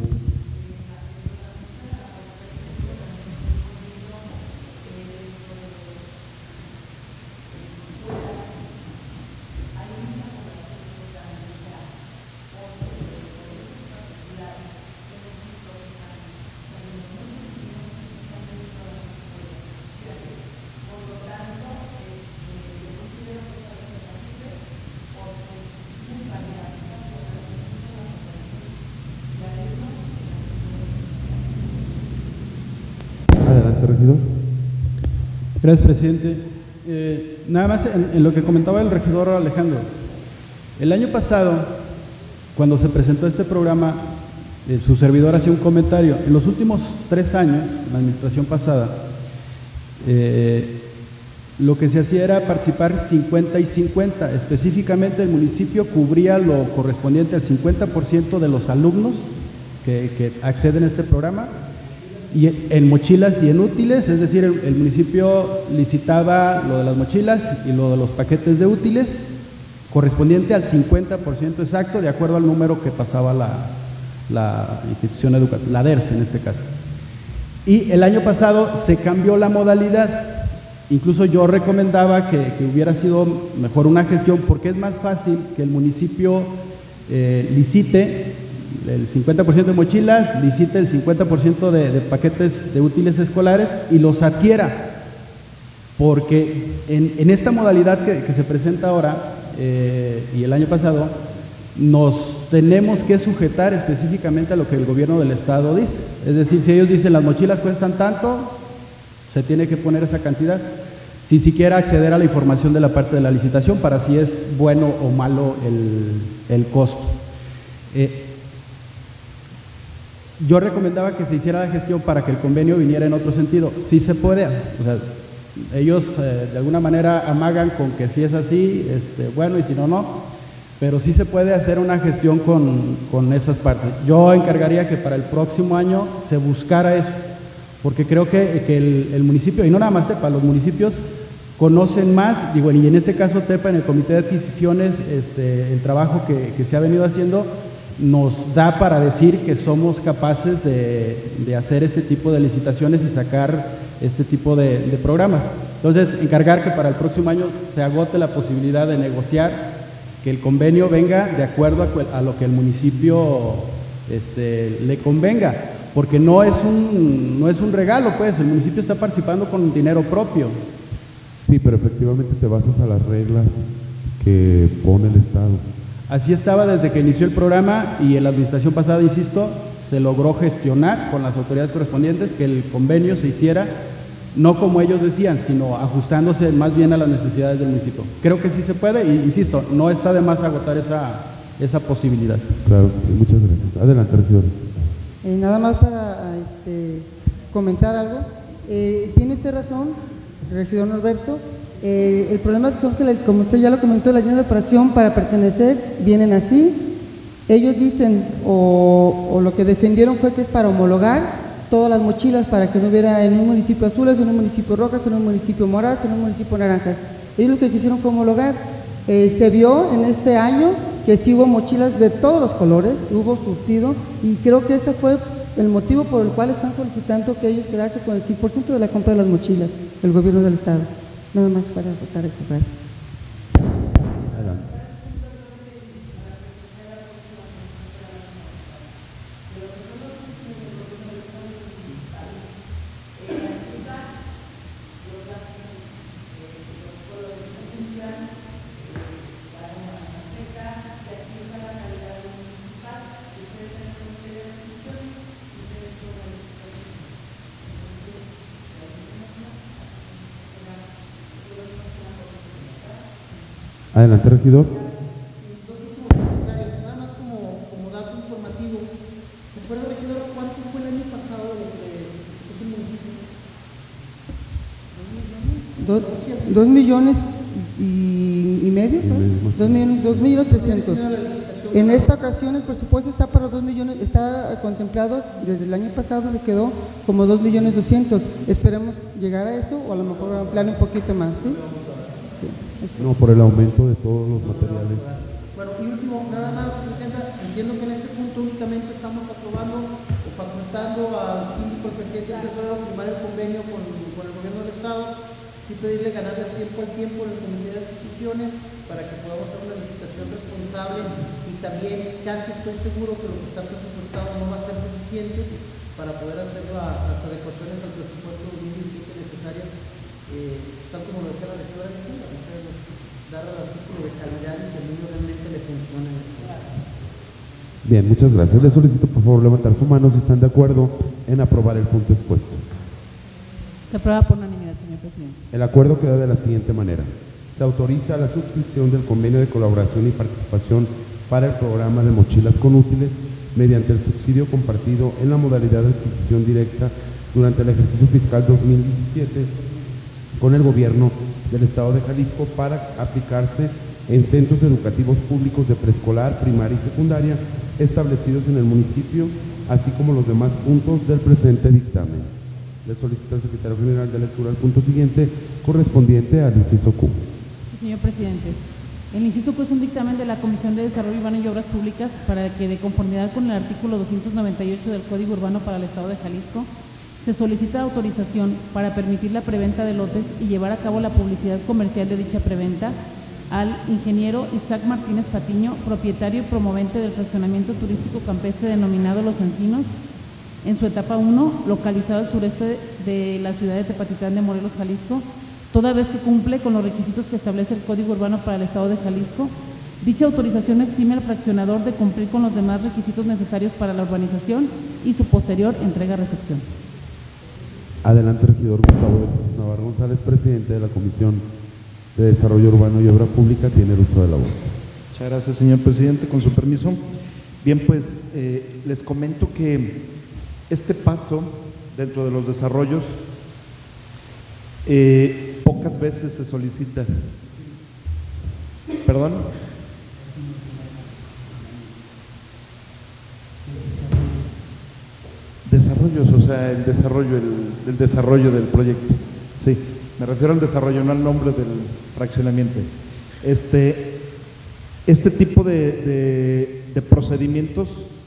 regidor. Gracias, presidente. Nada más en lo que comentaba el regidor Alejandro. El año pasado, cuando se presentó este programa, su servidor hacía un comentario. En los últimos 3 años, en la administración pasada, lo que se hacía era participar 50 y 50. Específicamente, el municipio cubría lo correspondiente al 50% de los alumnos que acceden a este programa, y en mochilas y en útiles, es decir, el municipio licitaba lo de las mochilas y lo de los paquetes de útiles, correspondiente al 50% exacto, de acuerdo al número que pasaba la institución educativa, la DERS en este caso. Y el año pasado se cambió la modalidad. Incluso yo recomendaba que hubiera sido mejor una gestión, porque es más fácil que el municipio licite el 50% de mochilas, licite el 50% de paquetes de útiles escolares y los adquiera, porque en esta modalidad que se presenta ahora y el año pasado, nos tenemos que sujetar específicamente a lo que el gobierno del estado dice. Es decir, si ellos dicen las mochilas cuestan tanto, se tiene que poner esa cantidad, si siquiera acceder a la información de la parte de la licitación para si es bueno o malo el costo. Yo recomendaba que se hiciera la gestión para que el convenio viniera en otro sentido. Sí se puede, o sea, ellos de alguna manera amagan con que si es así, bueno, y si no, no, pero sí se puede hacer una gestión con esas partes. Yo encargaría que para el próximo año se buscara eso, porque creo que el municipio, y no nada más Tepa, los municipios conocen más, y bueno, y en este caso Tepa, en el comité de adquisiciones, el trabajo que se ha venido haciendo nos da para decir que somos capaces de hacer este tipo de licitaciones y sacar este tipo de programas. Entonces, encargar que para el próximo año se agote la posibilidad de negociar, que el convenio venga de acuerdo a lo que el municipio le convenga, porque no es un regalo, pues, el municipio está participando con dinero propio. Sí, pero efectivamente te basas a las reglas que pone el Estado. Así estaba desde que inició el programa, y en la administración pasada, insisto, se logró gestionar con las autoridades correspondientes que el convenio se hiciera, no como ellos decían, sino ajustándose más bien a las necesidades del municipio. Creo que sí se puede, y insisto, no está de más agotar esa posibilidad. Claro que sí, muchas gracias. Adelante, regidor. Nada más para comentar algo. Tiene usted razón, regidor Norberto. El problema es que, como usted ya lo comentó, las líneas de operación para pertenecer vienen así. Ellos dicen, o lo que defendieron fue que es para homologar todas las mochilas, para que no hubiera en un municipio azules, en un municipio rojas, en un municipio moradas, en un municipio naranjas. Ellos lo que quisieron fue homologar. Se vio en este año que sí hubo mochilas de todos los colores, hubo surtido, y creo que ese fue el motivo por el cual están solicitando que ellos quedarse con el 100% de la compra de las mochilas, el gobierno del estado. Nada más para votar eso. Gracias. Adelante. Adelante, regidor. Nada más como dato informativo, ¿se acuerda, regidor, cuánto fue el año pasado lo que es el municipio? 2 millones y medio, ¿no? 2 millones 300. En esta ocasión el presupuesto está para 2 millones, está contemplado, desde el año pasado se quedó como 2 millones 200. Esperemos llegar a eso, o a lo mejor ampliar un poquito más, ¿sí? No, por el aumento de todos los materiales. Bueno, y último, nada más, Presidenta, entiendo que en este punto únicamente estamos aprobando o facultando al síndico, al presidente del Tesoro, a firmar el convenio con el gobierno del Estado, sí pedirle ganar de tiempo al tiempo en el comité de adquisiciones para que podamos hacer una licitación responsable, y también casi estoy seguro que lo que está presupuestado no va a ser suficiente para poder hacer las adecuaciones al presupuesto 2017 necesarias, tal como lo decía la regidora, dar al artículo de calidad y que al niño realmente le funcione. Bien, muchas gracias. Les solicito por favor levantar su mano si están de acuerdo en aprobar el punto expuesto. Se aprueba por unanimidad, señor presidente. El acuerdo queda de la siguiente manera. Se autoriza la suscripción del convenio de colaboración y participación para el programa de mochilas con útiles mediante el subsidio compartido en la modalidad de adquisición directa durante el ejercicio fiscal 2017 con el gobierno del Estado de Jalisco para aplicarse en centros educativos públicos de preescolar, primaria y secundaria establecidos en el municipio, así como los demás puntos del presente dictamen. Le solicito al secretario general de lectura el punto siguiente, correspondiente al inciso Q. Sí, señor presidente. El inciso Q es un dictamen de la Comisión de Desarrollo Urbano y Obras Públicas para que, de conformidad con el artículo 298 del Código Urbano para el Estado de Jalisco, se solicita autorización para permitir la preventa de lotes y llevar a cabo la publicidad comercial de dicha preventa al ingeniero Isaac Martínez Patiño, propietario y promovente del fraccionamiento turístico campestre denominado Los Encinos, en su etapa 1, localizado al sureste de la ciudad de Tepatitlán de Morelos, Jalisco, toda vez que cumple con los requisitos que establece el Código Urbano para el Estado de Jalisco. Dicha autorización exime al fraccionador de cumplir con los demás requisitos necesarios para la urbanización y su posterior entrega-recepción. Adelante, regidor Gustavo de Jesús Navarro González, presidente de la Comisión de Desarrollo Urbano y Obra Pública, tiene el uso de la voz. Muchas gracias, señor presidente, con su permiso. Bien, pues les comento que este paso dentro de los desarrollos pocas veces se solicita. ¿Perdón? Desarrollos, o sea, el desarrollo del proyecto. Sí, me refiero al desarrollo, no al nombre del fraccionamiento. Este tipo de procedimientos,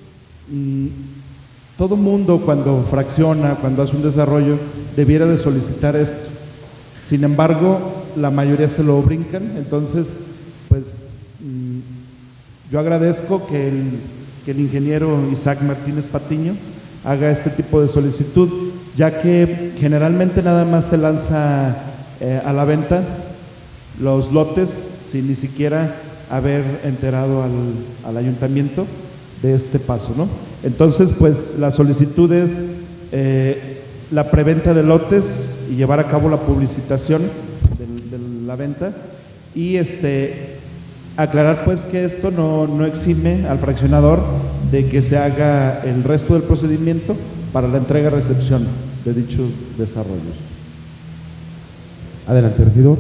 todo mundo cuando fracciona, cuando hace un desarrollo, debiera de solicitar esto. Sin embargo, la mayoría se lo brincan. Entonces, pues yo agradezco que el ingeniero Isaac Martínez Patiño haga este tipo de solicitud, ya que generalmente nada más se lanza a la venta los lotes sin ni siquiera haber enterado al ayuntamiento de este paso, ¿no? Entonces, pues la solicitud es la preventa de lotes y llevar a cabo la publicitación de la venta y aclarar pues que esto no exime al fraccionador de que se haga el resto del procedimiento para la entrega-recepción de dichos desarrollos. Adelante, regidor.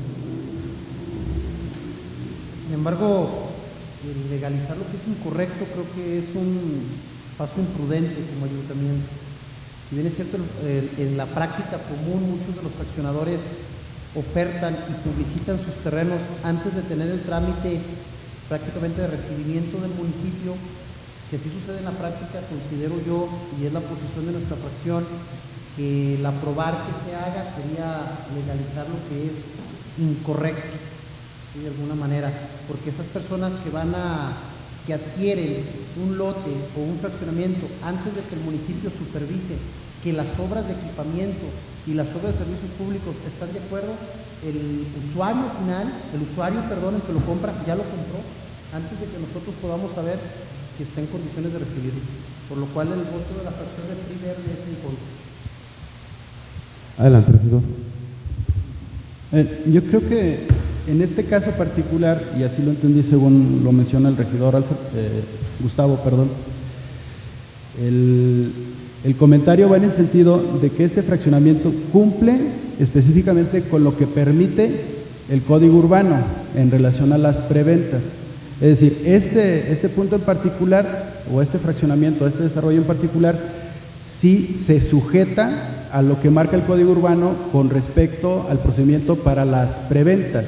Sin embargo, el legalizar lo que es incorrecto creo que es un paso imprudente como ayuntamiento. Si bien es cierto, en la práctica común muchos de los fraccionadores ofertan y publicitan sus terrenos antes de tener el trámite prácticamente de recibimiento del municipio. Si así sucede en la práctica, considero yo, y es la posición de nuestra fracción, que el aprobar que se haga sería legalizar lo que es incorrecto, ¿sí? De alguna manera, porque esas personas que adquieren un lote o un fraccionamiento antes de que el municipio supervise que las obras de equipamiento y las obras de servicios públicos están de acuerdo, el usuario, el que lo compra, ya lo compró antes de que nosotros podamos saber si está en condiciones de recibirlo, por lo cual el voto de la fracción del PRI Verde es en contra. Adelante, regidor. Yo creo que en este caso particular, y así lo entendí según lo menciona el regidor Gustavo, el comentario va en el sentido de que este fraccionamiento cumple específicamente con lo que permite el Código Urbano en relación a las preventas. Es decir, este punto en particular, o este fraccionamiento, este desarrollo en particular, sí se sujeta a lo que marca el Código Urbano con respecto al procedimiento para las preventas.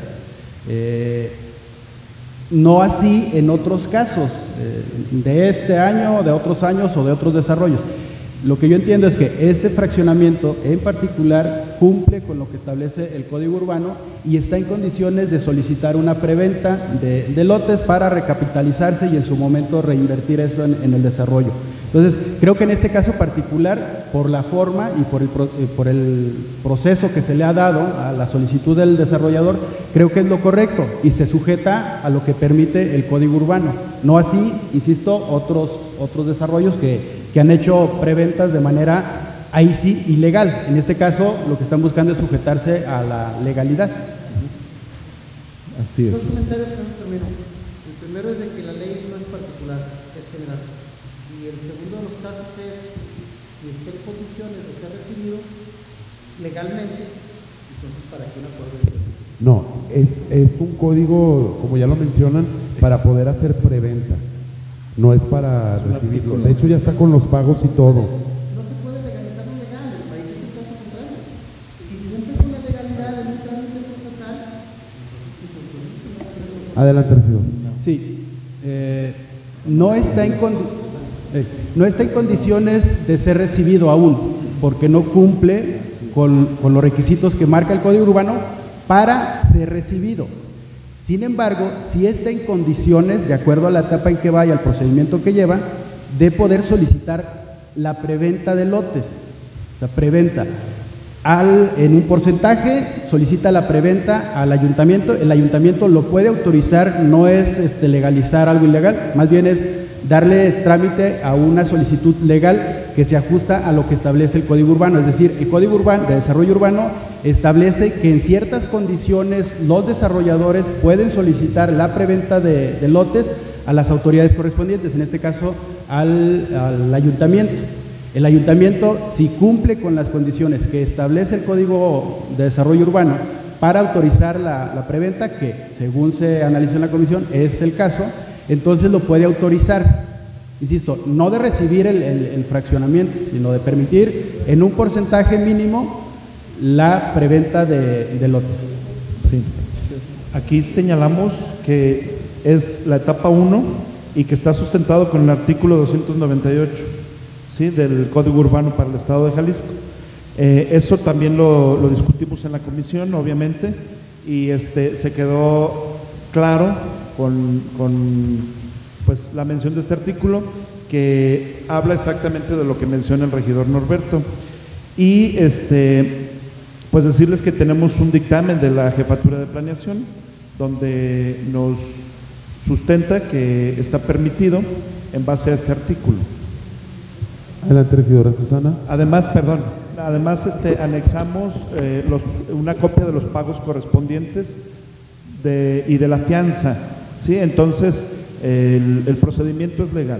No así en otros casos, de este año, de otros años o de otros desarrollos. Lo que yo entiendo es que este fraccionamiento en particular cumple con lo que establece el Código Urbano y está en condiciones de solicitar una preventa de lotes para recapitalizarse y en su momento reinvertir eso en el desarrollo. Entonces, creo que en este caso particular, por la forma y por el proceso que se le ha dado a la solicitud del desarrollador, creo que es lo correcto y se sujeta a lo que permite el Código Urbano. No así, insisto, otros desarrollos que han hecho preventas de manera ahí sí ilegal. En este caso lo que están buscando es sujetarse a la legalidad. Así Dos es. comentarios que nos termino. El primero es de que la ley no es particular, es general. Y el segundo de los casos es, si está en condiciones de ser recibido legalmente, entonces ¿para qué un acuerdo de recibido? No, es un código, como ya lo mencionan, para poder hacer preventa. No es para recibirlo. De hecho ya está con los pagos y todo. No se puede legalizar lo legal, el país es el caso contrario. Si cumple con la legalidad en un trámite procesal, Adelante, regidor. Sí, no está en condiciones de ser recibido aún, porque no cumple con los requisitos que marca el Código Urbano para ser recibido. Sin embargo, sí está en condiciones, de acuerdo a la etapa en que vaya, al procedimiento que lleva, de poder solicitar la preventa de lotes. La preventa. En un porcentaje solicita la preventa al ayuntamiento, el ayuntamiento lo puede autorizar, no es legalizar algo ilegal, más bien es darle trámite a una solicitud legal que se ajusta a lo que establece el Código Urbano. Es decir, el Código Urbano de Desarrollo Urbano establece que en ciertas condiciones los desarrolladores pueden solicitar la preventa de lotes a las autoridades correspondientes, en este caso al ayuntamiento. El ayuntamiento, si cumple con las condiciones que establece el Código de Desarrollo Urbano para autorizar la preventa, que según se analizó en la comisión es el caso, entonces lo puede autorizar. Insisto, no de recibir el fraccionamiento, sino de permitir en un porcentaje mínimo la preventa de lotes. Sí. Aquí señalamos que es la etapa 1 y que está sustentado con el artículo 298. ¿Sí? Del Código Urbano para el Estado de Jalisco. Eso también lo discutimos en la comisión, obviamente, y se quedó claro con pues, la mención de este artículo, que habla exactamente de lo que menciona el regidor Norberto. Y pues decirles que tenemos un dictamen de la Jefatura de Planeación donde nos sustenta que está permitido en base a este artículo. Adelante, regidora Susana. Además, anexamos una copia de los pagos correspondientes y de la fianza, ¿sí? Entonces, el procedimiento es legal.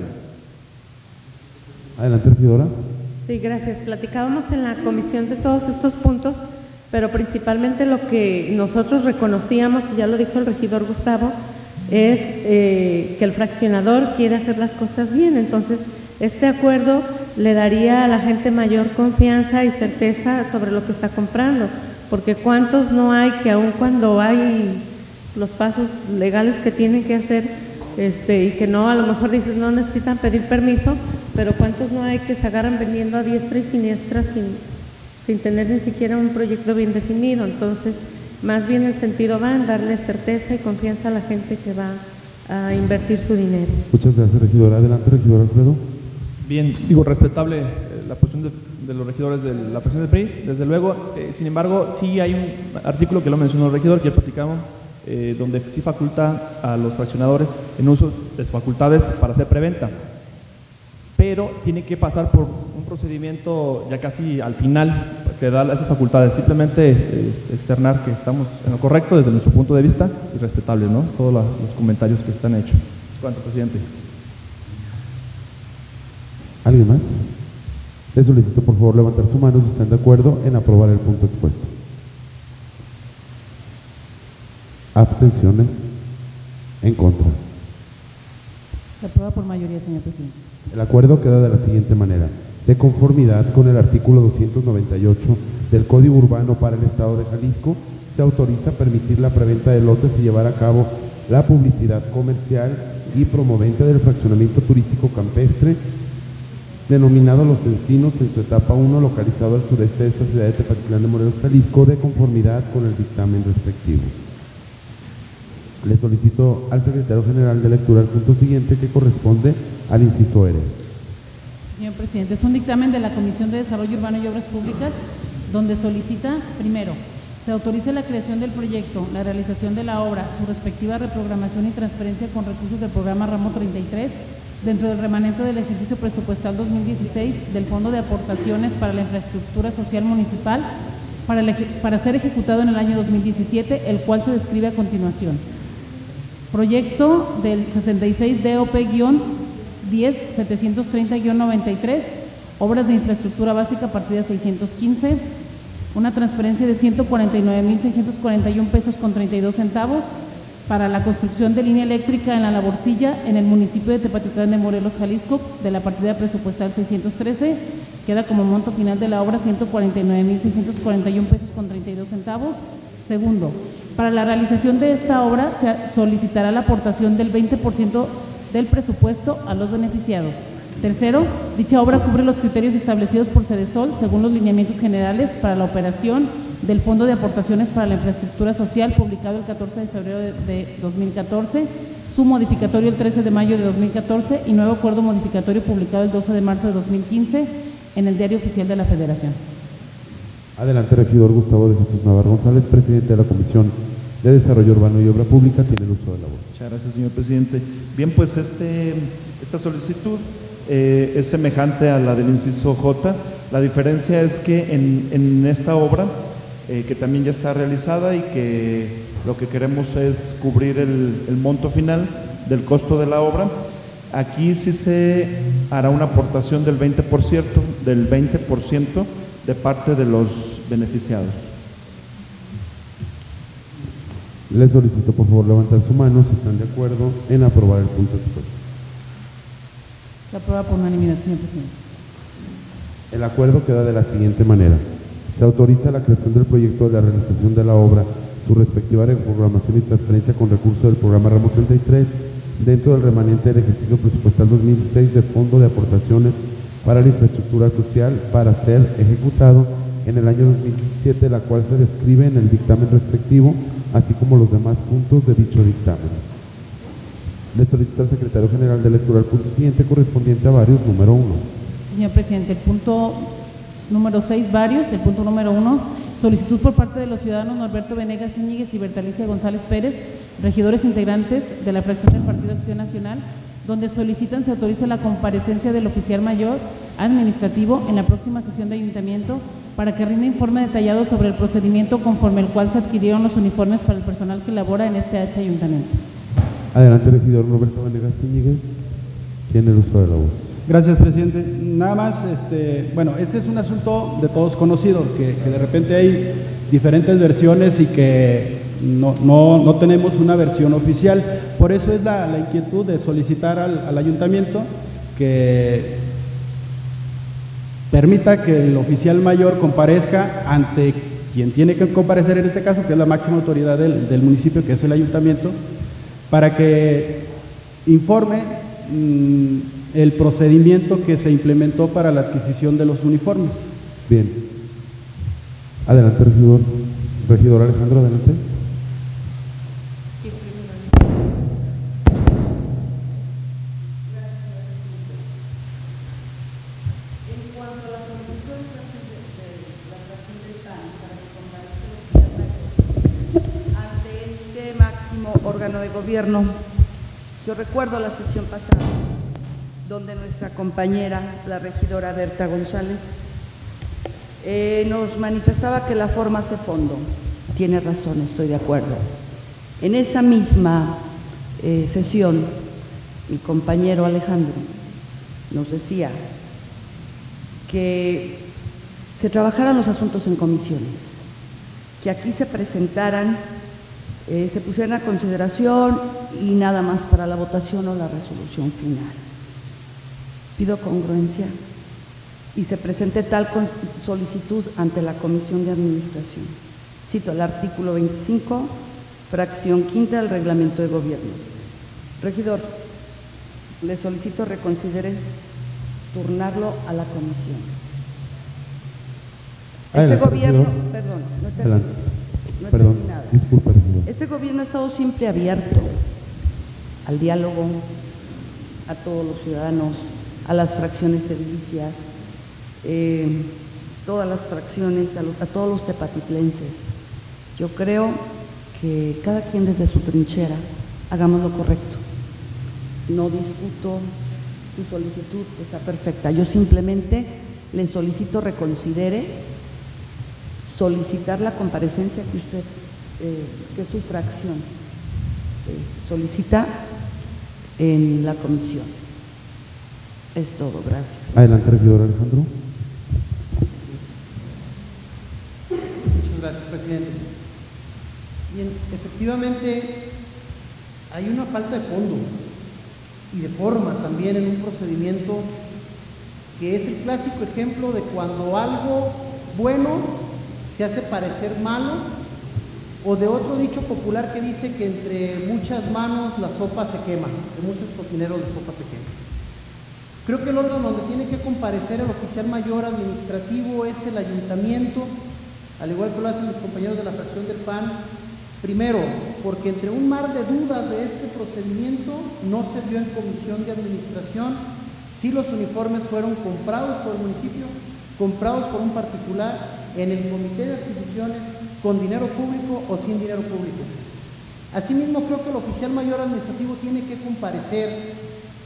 Adelante, regidora. Sí, gracias. Platicábamos en la comisión de todos estos puntos, pero principalmente lo que nosotros reconocíamos, y ya lo dijo el regidor Gustavo, es que el fraccionador quiere hacer las cosas bien. Entonces, este acuerdo le daría a la gente mayor confianza y certeza sobre lo que está comprando, porque cuántos no hay que aun cuando hay los pasos legales que tienen que hacer y que no, a lo mejor dices no necesitan pedir permiso, pero cuántos no hay que se agarran vendiendo a diestra y siniestra sin tener ni siquiera un proyecto bien definido. Entonces, más bien el sentido va en darle certeza y confianza a la gente que va a invertir su dinero. Muchas gracias, regidora. Adelante, regidor Alfredo. Bien, respetable la posición de los regidores de la fracción del PRI, desde luego. Sin embargo, sí hay un artículo que lo mencionó el regidor, que ya platicamos, donde sí faculta a los fraccionadores en uso de sus facultades para hacer preventa, pero tiene que pasar por un procedimiento ya casi al final que da esas facultades. Simplemente externar que estamos en lo correcto desde nuestro punto de vista y respetable, ¿no? Todos los comentarios que están hechos. ¿Cuánto, presidente? ¿Alguien más? Les solicito por favor levantar su mano si están de acuerdo en aprobar el punto expuesto. ¿Abstenciones? ¿En contra? Se aprueba por mayoría, señor presidente. El acuerdo queda de la siguiente manera. De conformidad con el artículo 298 del Código Urbano para el Estado de Jalisco, se autoriza permitir la preventa de lotes y llevar a cabo la publicidad comercial y promovente del fraccionamiento turístico campestre denominado Los Encinos en su etapa 1, localizado al sureste de esta ciudad de Tepatitlán de Morelos, Jalisco, de conformidad con el dictamen respectivo. Le solicito al secretario general de lectura el punto siguiente, que corresponde al inciso R. Señor presidente, es un dictamen de la Comisión de Desarrollo Urbano y Obras Públicas, donde solicita, primero, se autorice la creación del proyecto, la realización de la obra, su respectiva reprogramación y transferencia con recursos del programa Ramo 33 dentro del remanente del ejercicio presupuestal 2016 del Fondo de Aportaciones para la Infraestructura Social Municipal para ser ejecutado en el año 2017, el cual se describe a continuación. Proyecto del 66 DOP-10-730-93, obras de infraestructura básica, partida 615, una transferencia de 149,641 pesos con 32 centavos para la construcción de línea eléctrica en la Laborcilla, en el municipio de Tepatitlán de Morelos, Jalisco, de la partida presupuestal 613, queda como monto final de la obra 149,641 pesos con 32 centavos. Segundo, para la realización de esta obra se solicitará la aportación del 20% del presupuesto a los beneficiados. Tercero, dicha obra cubre los criterios establecidos por Sedesol según los lineamientos generales para la operación del Fondo de Aportaciones para la Infraestructura Social, publicado el 14 de febrero de 2014, su modificatorio el 13 de mayo de 2014 y nuevo acuerdo modificatorio publicado el 12 de marzo de 2015 en el Diario Oficial de la Federación. Adelante, regidor Gustavo de Jesús Navarro González, presidente de la Comisión de Desarrollo Urbano y Obra Pública, tiene el uso de la voz. Muchas gracias, señor presidente. Bien, pues esta solicitud es semejante a la del inciso J. La diferencia es que en esta obra, que también ya está realizada y que lo que queremos es cubrir el monto final del costo de la obra, aquí sí se hará una aportación del 20% de parte de los beneficiados. Les solicito por favor levantar su mano si están de acuerdo en aprobar el punto expuesto. Se aprueba por unanimidad, señor presidente. El acuerdo queda de la siguiente manera. Se autoriza la creación del proyecto de la realización de la obra, su respectiva reprogramación y transferencia con recursos del programa Ramo 33 dentro del remanente del ejercicio presupuestal 2016 del Fondo de Aportaciones para la Infraestructura Social para ser ejecutado en el año 2017, la cual se describe en el dictamen respectivo, así como los demás puntos de dicho dictamen. Le solicito al secretario general de lectura el punto siguiente correspondiente a varios número 1. Señor presidente, el punto número 6, varios. El punto número 1, solicitud por parte de los ciudadanos Norberto Venegas Íñiguez y Bertalicia González Pérez, regidores integrantes de la fracción del Partido Acción Nacional, donde solicitan se autorice la comparecencia del oficial mayor administrativo en la próxima sesión de ayuntamiento para que rinda informe detallado sobre el procedimiento conforme el cual se adquirieron los uniformes para el personal que labora en este ayuntamiento. Adelante, regidor Norberto Venegas Íñiguez, tiene el uso de la voz. Gracias, presidente. Nada más, bueno, este es un asunto de todos conocido, que de repente hay diferentes versiones y que no tenemos una versión oficial. Por eso es la inquietud de solicitar al ayuntamiento que permita que el oficial mayor comparezca ante quien tiene que comparecer en este caso, que es la máxima autoridad del municipio, que es el ayuntamiento, para que informe el procedimiento que se implementó para la adquisición de los uniformes. Bien. Adelante, regidor. Regidor Alejandro, adelante. Órgano de gobierno. Yo recuerdo la sesión pasada donde nuestra compañera, la regidora Berta González, nos manifestaba que la forma hace fondo. Tiene razón, estoy de acuerdo. En esa misma sesión, mi compañero Alejandro nos decía que se trabajaran los asuntos en comisiones, que aquí se presentaran, se pusieran a consideración y nada más para la votación o la resolución final. Pido congruencia y se presente tal solicitud ante la Comisión de Administración. Cito el artículo 25, fracción quinta del Reglamento de Gobierno. Regidor, le solicito reconsidere turnarlo a la comisión. Este gobierno, perdón, no he terminado. Disculpe, regidor. Este gobierno ha estado siempre abierto al diálogo, a todos los ciudadanos, a las fracciones edilicias, todas las fracciones, a todos los tepatitlenses. Yo creo que cada quien desde su trinchera hagamos lo correcto. No discuto tu solicitud está perfecta. Yo simplemente le solicito reconsidere solicitar la comparecencia que usted, que su fracción solicita en la comisión. Es todo, gracias. Adelante, regidor Alejandro. Muchas gracias, presidente. Bien, efectivamente hay una falta de fondo y de forma también en un procedimiento que es el clásico ejemplo de cuando algo bueno se hace parecer malo, o de otro dicho popular que dice que entre muchas manos la sopa se quema, de muchos cocineros la sopa se quema. Creo que el órgano donde tiene que comparecer el oficial mayor administrativo es el ayuntamiento, al igual que lo hacen mis compañeros de la fracción del PAN. Primero, porque entre un mar de dudas de este procedimiento no se vio en comisión de administración si los uniformes fueron comprados por el municipio, comprados por un particular, en el comité de adquisiciones, con dinero público o sin dinero público. Asimismo, creo que el oficial mayor administrativo tiene que comparecer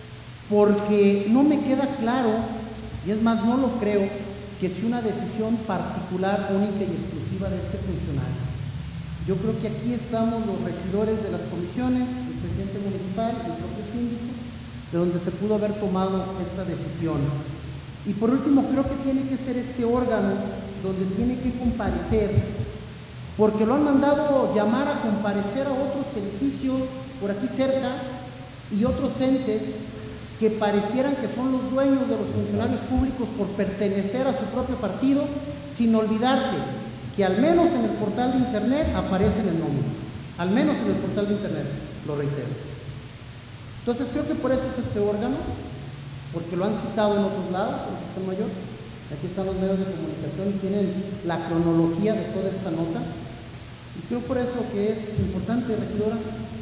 porque no me queda claro, y es más, no lo creo, que sea una decisión particular, única y exclusiva de este funcionario. Yo creo que aquí estamos los regidores de las comisiones, el presidente municipal, el propio síndico, de donde se pudo haber tomado esta decisión. Y por último, creo que tiene que ser este órgano donde tiene que comparecer, porque lo han mandado llamar a comparecer a otros edificios por aquí cerca y otros entes que parecieran que son los dueños de los funcionarios públicos por pertenecer a su propio partido, sin olvidarse que al menos en el portal de internet aparece en el nombre, al menos en el portal de internet, lo reitero. Entonces creo que por eso es este órgano, porque lo han citado en otros lados, el fiscal mayor. Aquí están los medios de comunicación y tienen la cronología de toda esta nota. Y creo por eso que es importante, regidora,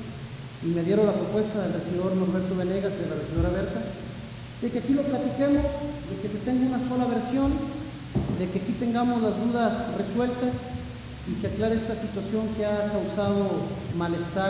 y me dieron la propuesta del regidor Norberto Venegas y de la regidora Berta, de que aquí lo platiquemos, de que se tenga una sola versión, de que aquí tengamos las dudas resueltas y se aclare esta situación que ha causado malestar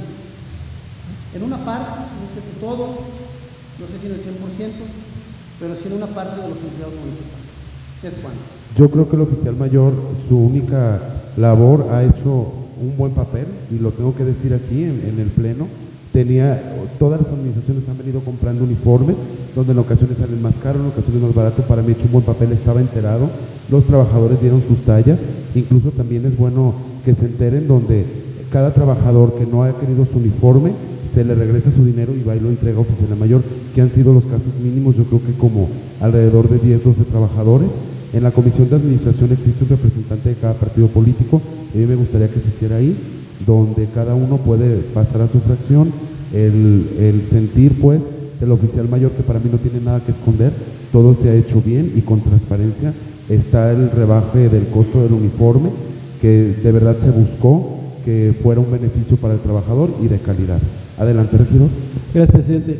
en una parte, no sé si todo, no sé si en el 100%, pero sí en una parte de los empleados municipales. Es cuando. Yo creo que el oficial mayor, su única labor, ha hecho un buen papel, y lo tengo que decir aquí en el pleno. Todas las administraciones han venido comprando uniformes, donde en ocasiones salen más caros, en ocasiones más barato. Para mí ha hecho un buen papel, estaba enterado, los trabajadores dieron sus tallas, incluso también es bueno que se enteren donde cada trabajador que no ha querido su uniforme, se le regresa su dinero y va y lo entrega a oficina mayor, que han sido los casos mínimos, yo creo que como alrededor de 10, 12 trabajadores. En la comisión de administración existe un representante de cada partido político, a mí me gustaría que se hiciera ahí, donde cada uno puede pasar a su fracción, el sentir pues del oficial mayor, que para mí no tiene nada que esconder, todo se ha hecho bien y con transparencia. Está el rebaje del costo del uniforme, que de verdad se buscó que fuera un beneficio para el trabajador y de calidad. Adelante, regidor. Gracias, presidente.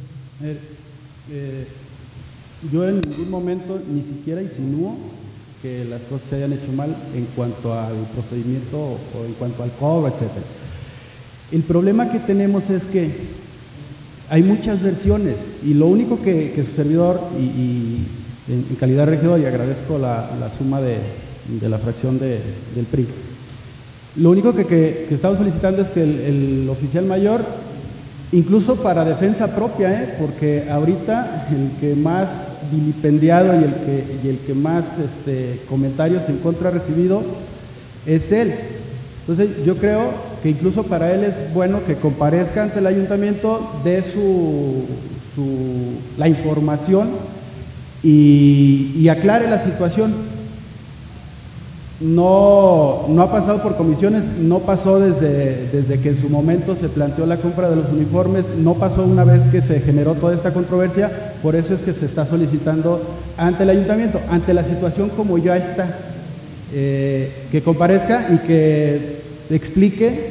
Yo en ningún momento ni siquiera insinúo que las cosas se hayan hecho mal en cuanto al procedimiento o en cuanto al cobro, etc. El problema que tenemos es que hay muchas versiones, y lo único que su servidor, y en calidad de regidor, y agradezco la suma de la fracción del PRI, lo único que estamos solicitando es que el oficial mayor, incluso para defensa propia, porque ahorita el que más vilipendiado y el que más comentarios en contra ha recibido es él. Entonces yo creo que incluso para él es bueno que comparezca ante el ayuntamiento, dé la información y aclare la situación. No ha pasado por comisiones, no pasó desde que en su momento se planteó la compra de los uniformes, no pasó una vez que se generó toda esta controversia. Por eso es que se está solicitando ante el ayuntamiento, ante la situación como ya está, que comparezca y que explique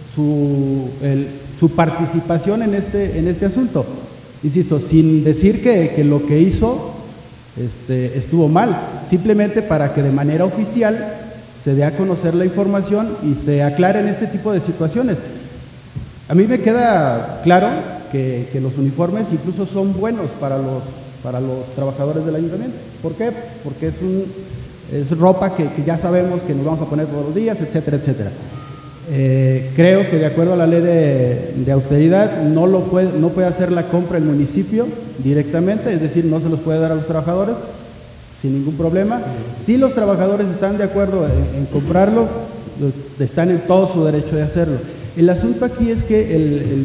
su participación en este asunto. Insisto, sin decir que lo que hizo estuvo mal, simplemente para que de manera oficial se dé a conocer la información y se aclaren este tipo de situaciones. A mí me queda claro que los uniformes incluso son buenos para los trabajadores del ayuntamiento. ¿Por qué? Porque es ropa que ya sabemos que nos vamos a poner todos los días, etcétera, etcétera. Creo que de acuerdo a la ley de austeridad no puede hacer la compra el municipio directamente, es decir, no se los puede dar a los trabajadores sin ningún problema. Si los trabajadores están de acuerdo en comprarlo, están en todo su derecho de hacerlo. El asunto aquí es que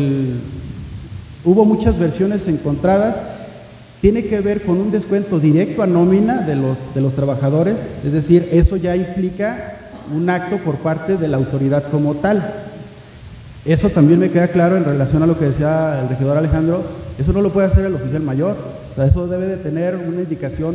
hubo muchas versiones encontradas. Tiene que ver con un descuento directo a nómina de los trabajadores, es decir, eso ya implica un acto por parte de la autoridad como tal. Eso también me queda claro en relación a lo que decía el regidor Alejandro, eso no lo puede hacer el oficial mayor, o sea, eso debe de tener una indicación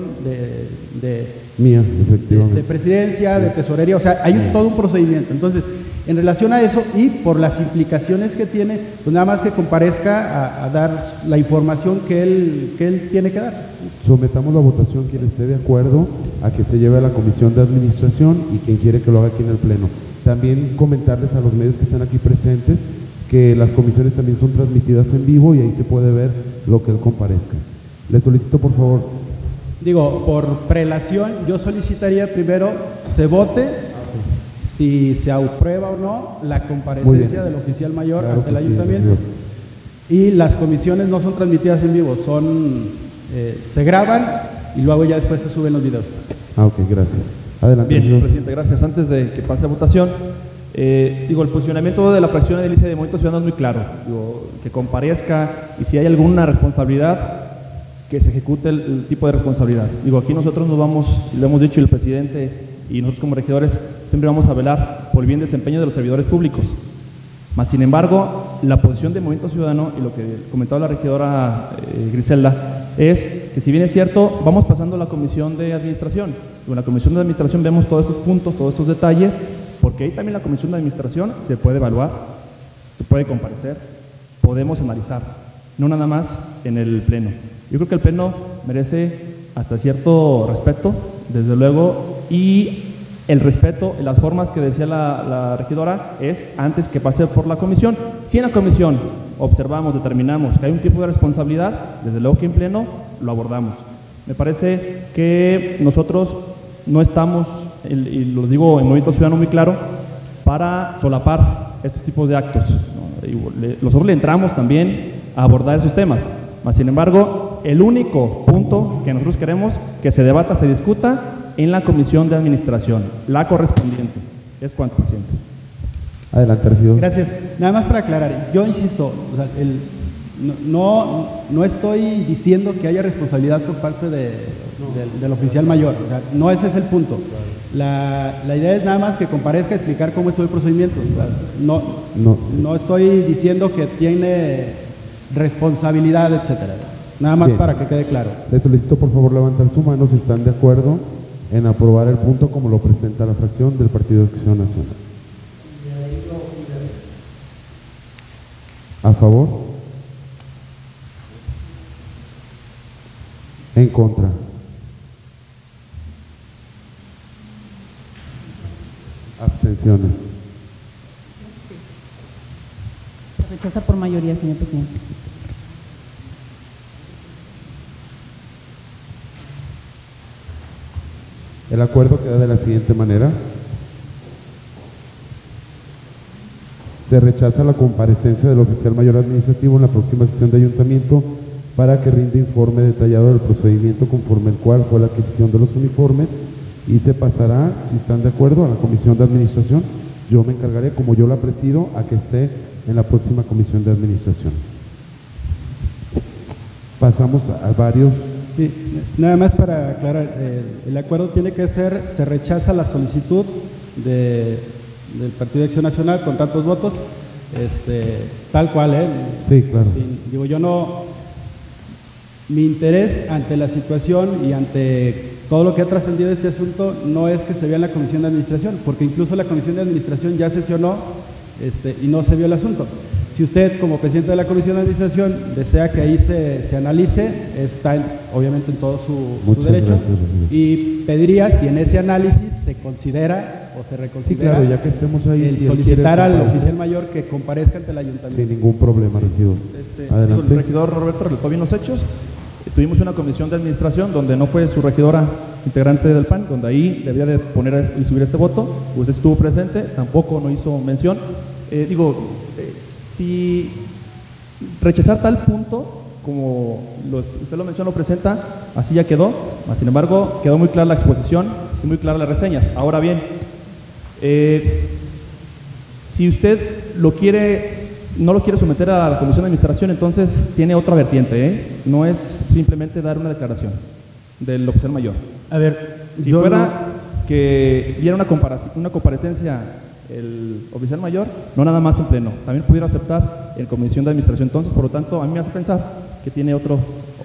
de presidencia, de tesorería, o sea, hay todo un procedimiento. Entonces, en relación a eso y por las implicaciones que tiene, pues nada más que comparezca a dar la información que él tiene que dar. Sometamos la votación quien esté de acuerdo a que se lleve a la Comisión de Administración y quien quiere que lo haga aquí en el Pleno. También comentarles a los medios que están aquí presentes que las comisiones también son transmitidas en vivo y ahí se puede ver lo que él comparezca. Le solicito por favor. Digo, por prelación, yo solicitaría primero se vote si se aprueba o no la comparecencia del oficial mayor ante el ayuntamiento. Y las comisiones no son transmitidas en vivo, se graban y luego ya después se suben los videos. Ok, gracias. Adelante. Bien, señor presidente, gracias. Antes de que pase a votación, el posicionamiento de la fracción edilicia de Movimiento Ciudadano es muy claro. Que comparezca y si hay alguna responsabilidad, que se ejecute el tipo de responsabilidad. Aquí nosotros nos vamos, y lo hemos dicho, y el presidente y nosotros como regidores siempre vamos a velar por el bien desempeño de los servidores públicos. Mas, sin embargo, la posición de Movimiento Ciudadano y lo que comentaba la regidora Griselda es que, si bien es cierto, vamos pasando a la Comisión de Administración. En la Comisión de Administración vemos todos estos puntos, todos estos detalles, porque ahí también la Comisión de Administración se puede evaluar, se puede comparecer, podemos analizar, no nada más en el Pleno. Yo creo que el Pleno merece hasta cierto respeto, desde luego, y el respeto, las formas que decía la regidora es antes que pase por la comisión. Si en la comisión observamos, determinamos que hay un tipo de responsabilidad, desde luego que en Pleno lo abordamos. Me parece que nosotros no estamos, y lo digo en Movimiento Ciudadano muy claro, para solapar estos tipos de actos. Nosotros le entramos también a abordar esos temas. Mas, sin embargo, el único punto que nosotros queremos que se debata, se discuta en la Comisión de Administración, la correspondiente. Es cuanto, presidente. Adelante, regidor. Gracias. Nada más para aclarar, yo insisto, o sea, no estoy diciendo que haya responsabilidad por parte del oficial mayor, o sea, no ese es el punto. La idea es nada más que comparezca a explicar cómo es el procedimiento. O sea, no estoy diciendo que tiene responsabilidad, etcétera. Nada más para que quede claro. Le solicito por favor levantar su mano si están de acuerdo en aprobar el punto como lo presenta la fracción del Partido de Acción Nacional. ¿A favor? ¿En contra? ¿Abstenciones? Se rechaza por mayoría, señor presidente. El acuerdo queda de la siguiente manera. Se rechaza la comparecencia del oficial mayor administrativo en la próxima sesión de ayuntamiento para que rinda informe detallado del procedimiento conforme el cual fue la adquisición de los uniformes y se pasará, si están de acuerdo, a la Comisión de Administración. Yo me encargaré, como yo la presido, a que esté en la próxima Comisión de Administración. Pasamos a varios. Sí, nada más para aclarar, el acuerdo tiene que ser, se rechaza la solicitud del Partido de Acción Nacional con tantos votos, tal cual, Sí, claro. Digo, yo no, mi interés ante la situación y ante todo lo que ha trascendido este asunto no es que se vea en la Comisión de Administración, porque incluso la Comisión de Administración ya sesionó y no se vio el asunto. Si usted, como presidente de la Comisión de Administración, desea que ahí se analice, está obviamente en todo su derecho. Gracias. Y pediría, si en ese análisis se considera o se reconsidera. Sí, claro, ya que estemos ahí. El solicitar al oficial mayor que comparezca ante el ayuntamiento. Sin ningún problema, regidor. Adelante. El regidor Roberto relató bien los hechos. Tuvimos una comisión de administración donde no fue su regidora integrante del PAN, donde ahí debía de poner y subir este voto. Usted estuvo presente, tampoco no hizo mención. Si rechazar tal punto, como usted lo mencionó, lo presenta, así ya quedó. Sin embargo, quedó muy clara la exposición y muy claras las reseñas. Ahora bien, si usted no lo quiere someter a la comisión de administración, entonces tiene otra vertiente, no es simplemente dar una declaración del oficial mayor. A ver, si fuera que diera una comparecencia el oficial mayor, no nada más en pleno, también pudiera aceptar en comisión de administración. Entonces, por lo tanto, a mí me hace pensar que tiene otro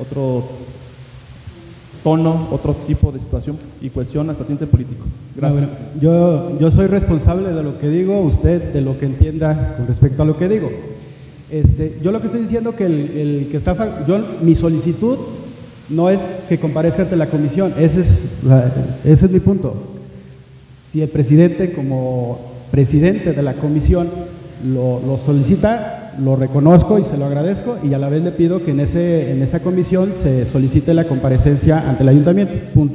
tono, otro tipo de situación y cuestión hasta tinte político. Gracias. Yo soy responsable de lo que digo, usted de lo que entienda con respecto a lo que digo. Yo lo que estoy diciendo que el que está, mi solicitud no es que comparezca ante la comisión, ese es mi punto. Si el presidente como presidente de la comisión lo solicita, lo reconozco y se lo agradezco, y a la vez le pido que en esa comisión se solicite la comparecencia ante el ayuntamiento, punto.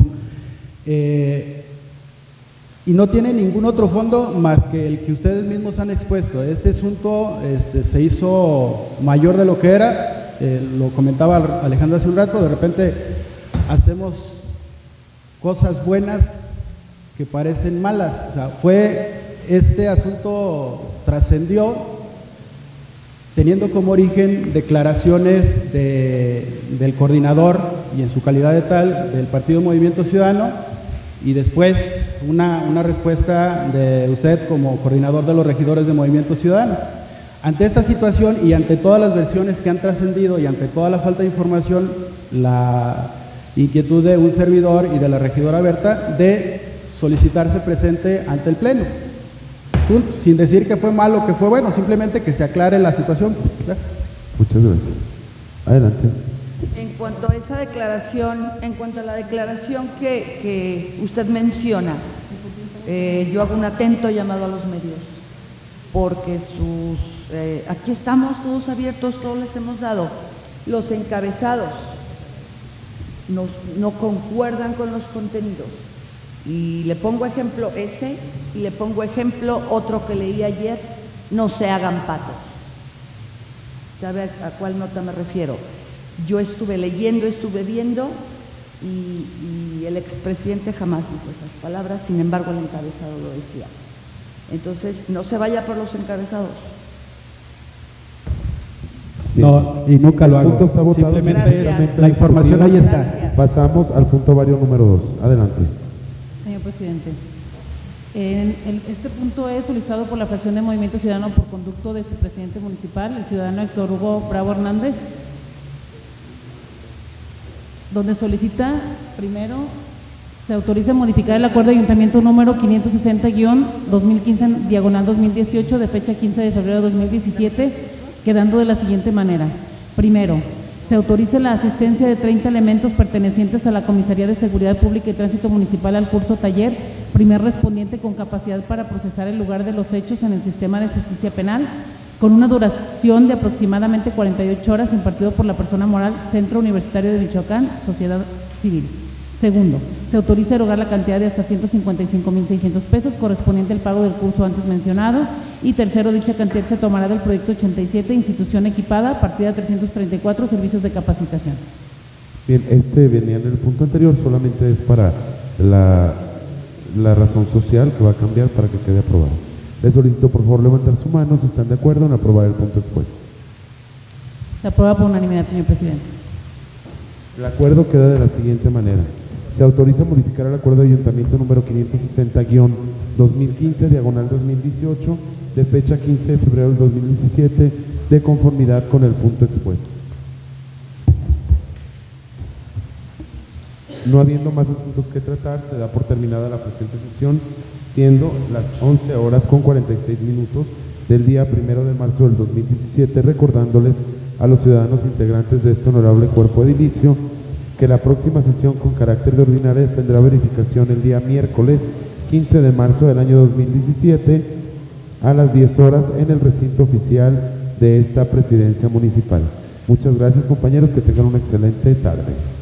Y no tiene ningún otro fondo más que el que ustedes mismos han expuesto. Este asunto se hizo mayor de lo que era, lo comentaba Alejandro hace un rato, de repente hacemos cosas buenas que parecen malas. O sea, este asunto trascendió teniendo como origen declaraciones del coordinador y en su calidad de tal del Partido Movimiento Ciudadano, y después una respuesta de usted como coordinador de los regidores de Movimiento Ciudadano. Ante esta situación y ante todas las versiones que han trascendido y ante toda la falta de información, la inquietud de un servidor y de la regidora Berta de solicitarse presente ante el Pleno. Punto. Sin decir que fue malo o que fue bueno, simplemente que se aclare la situación. Muchas gracias. Adelante. En cuanto a esa declaración, en cuanto a la declaración que usted menciona, yo hago un atento llamado a los medios, porque aquí estamos todos abiertos, todos les hemos dado. Los encabezados no concuerdan con los contenidos. Y le pongo ejemplo ese, y le pongo ejemplo otro que leí ayer: no se hagan patos. ¿Sabe a cuál nota me refiero? Yo estuve leyendo, estuve viendo, y el expresidente jamás dijo esas palabras, sin embargo el encabezado lo decía. Entonces, no se vaya por los encabezados. No, y nunca lo hago. Simplemente la información ahí está. Gracias. Pasamos al punto vario número 2. Adelante. Señor presidente, este punto es solicitado por la fracción de Movimiento Ciudadano por conducto de su presidente municipal, el ciudadano Héctor Hugo Bravo Hernández, donde solicita, primero, se autoriza a modificar el acuerdo de ayuntamiento número 560-2015/2018 de fecha 15 de febrero de 2017, quedando de la siguiente manera. Primero, se autoriza la asistencia de 30 elementos pertenecientes a la Comisaría de Seguridad Pública y Tránsito Municipal al curso taller, primer respondiente con capacidad para procesar el lugar de los hechos en el sistema de justicia penal, con una duración de aproximadamente 48 horas, impartido por la persona moral Centro Universitario de Michoacán, Sociedad Civil. Segundo, se autoriza erogar la cantidad de hasta 155,600 pesos correspondiente al pago del curso antes mencionado. Y tercero, dicha cantidad se tomará del proyecto 87, institución equipada, partida 334, servicios de capacitación. Bien, venía en el punto anterior, solamente es para la razón social que va a cambiar para que quede aprobado. Les solicito por favor levantar su mano si están de acuerdo en aprobar el punto expuesto. Se aprueba por unanimidad, señor presidente. El acuerdo queda de la siguiente manera. Se autoriza a modificar el acuerdo de ayuntamiento número 560-2015/2018 de fecha 15 de febrero del 2017 de conformidad con el punto expuesto. No habiendo más asuntos que tratar, se da por terminada la presente sesión, siendo las 11:46 del día 1 de marzo del 2017, recordándoles a los ciudadanos integrantes de este honorable cuerpo edilicio que la próxima sesión con carácter de ordinaria tendrá verificación el día miércoles 15 de marzo del año 2017 a las 10 horas en el recinto oficial de esta presidencia municipal. Muchas gracias, compañeros, que tengan una excelente tarde.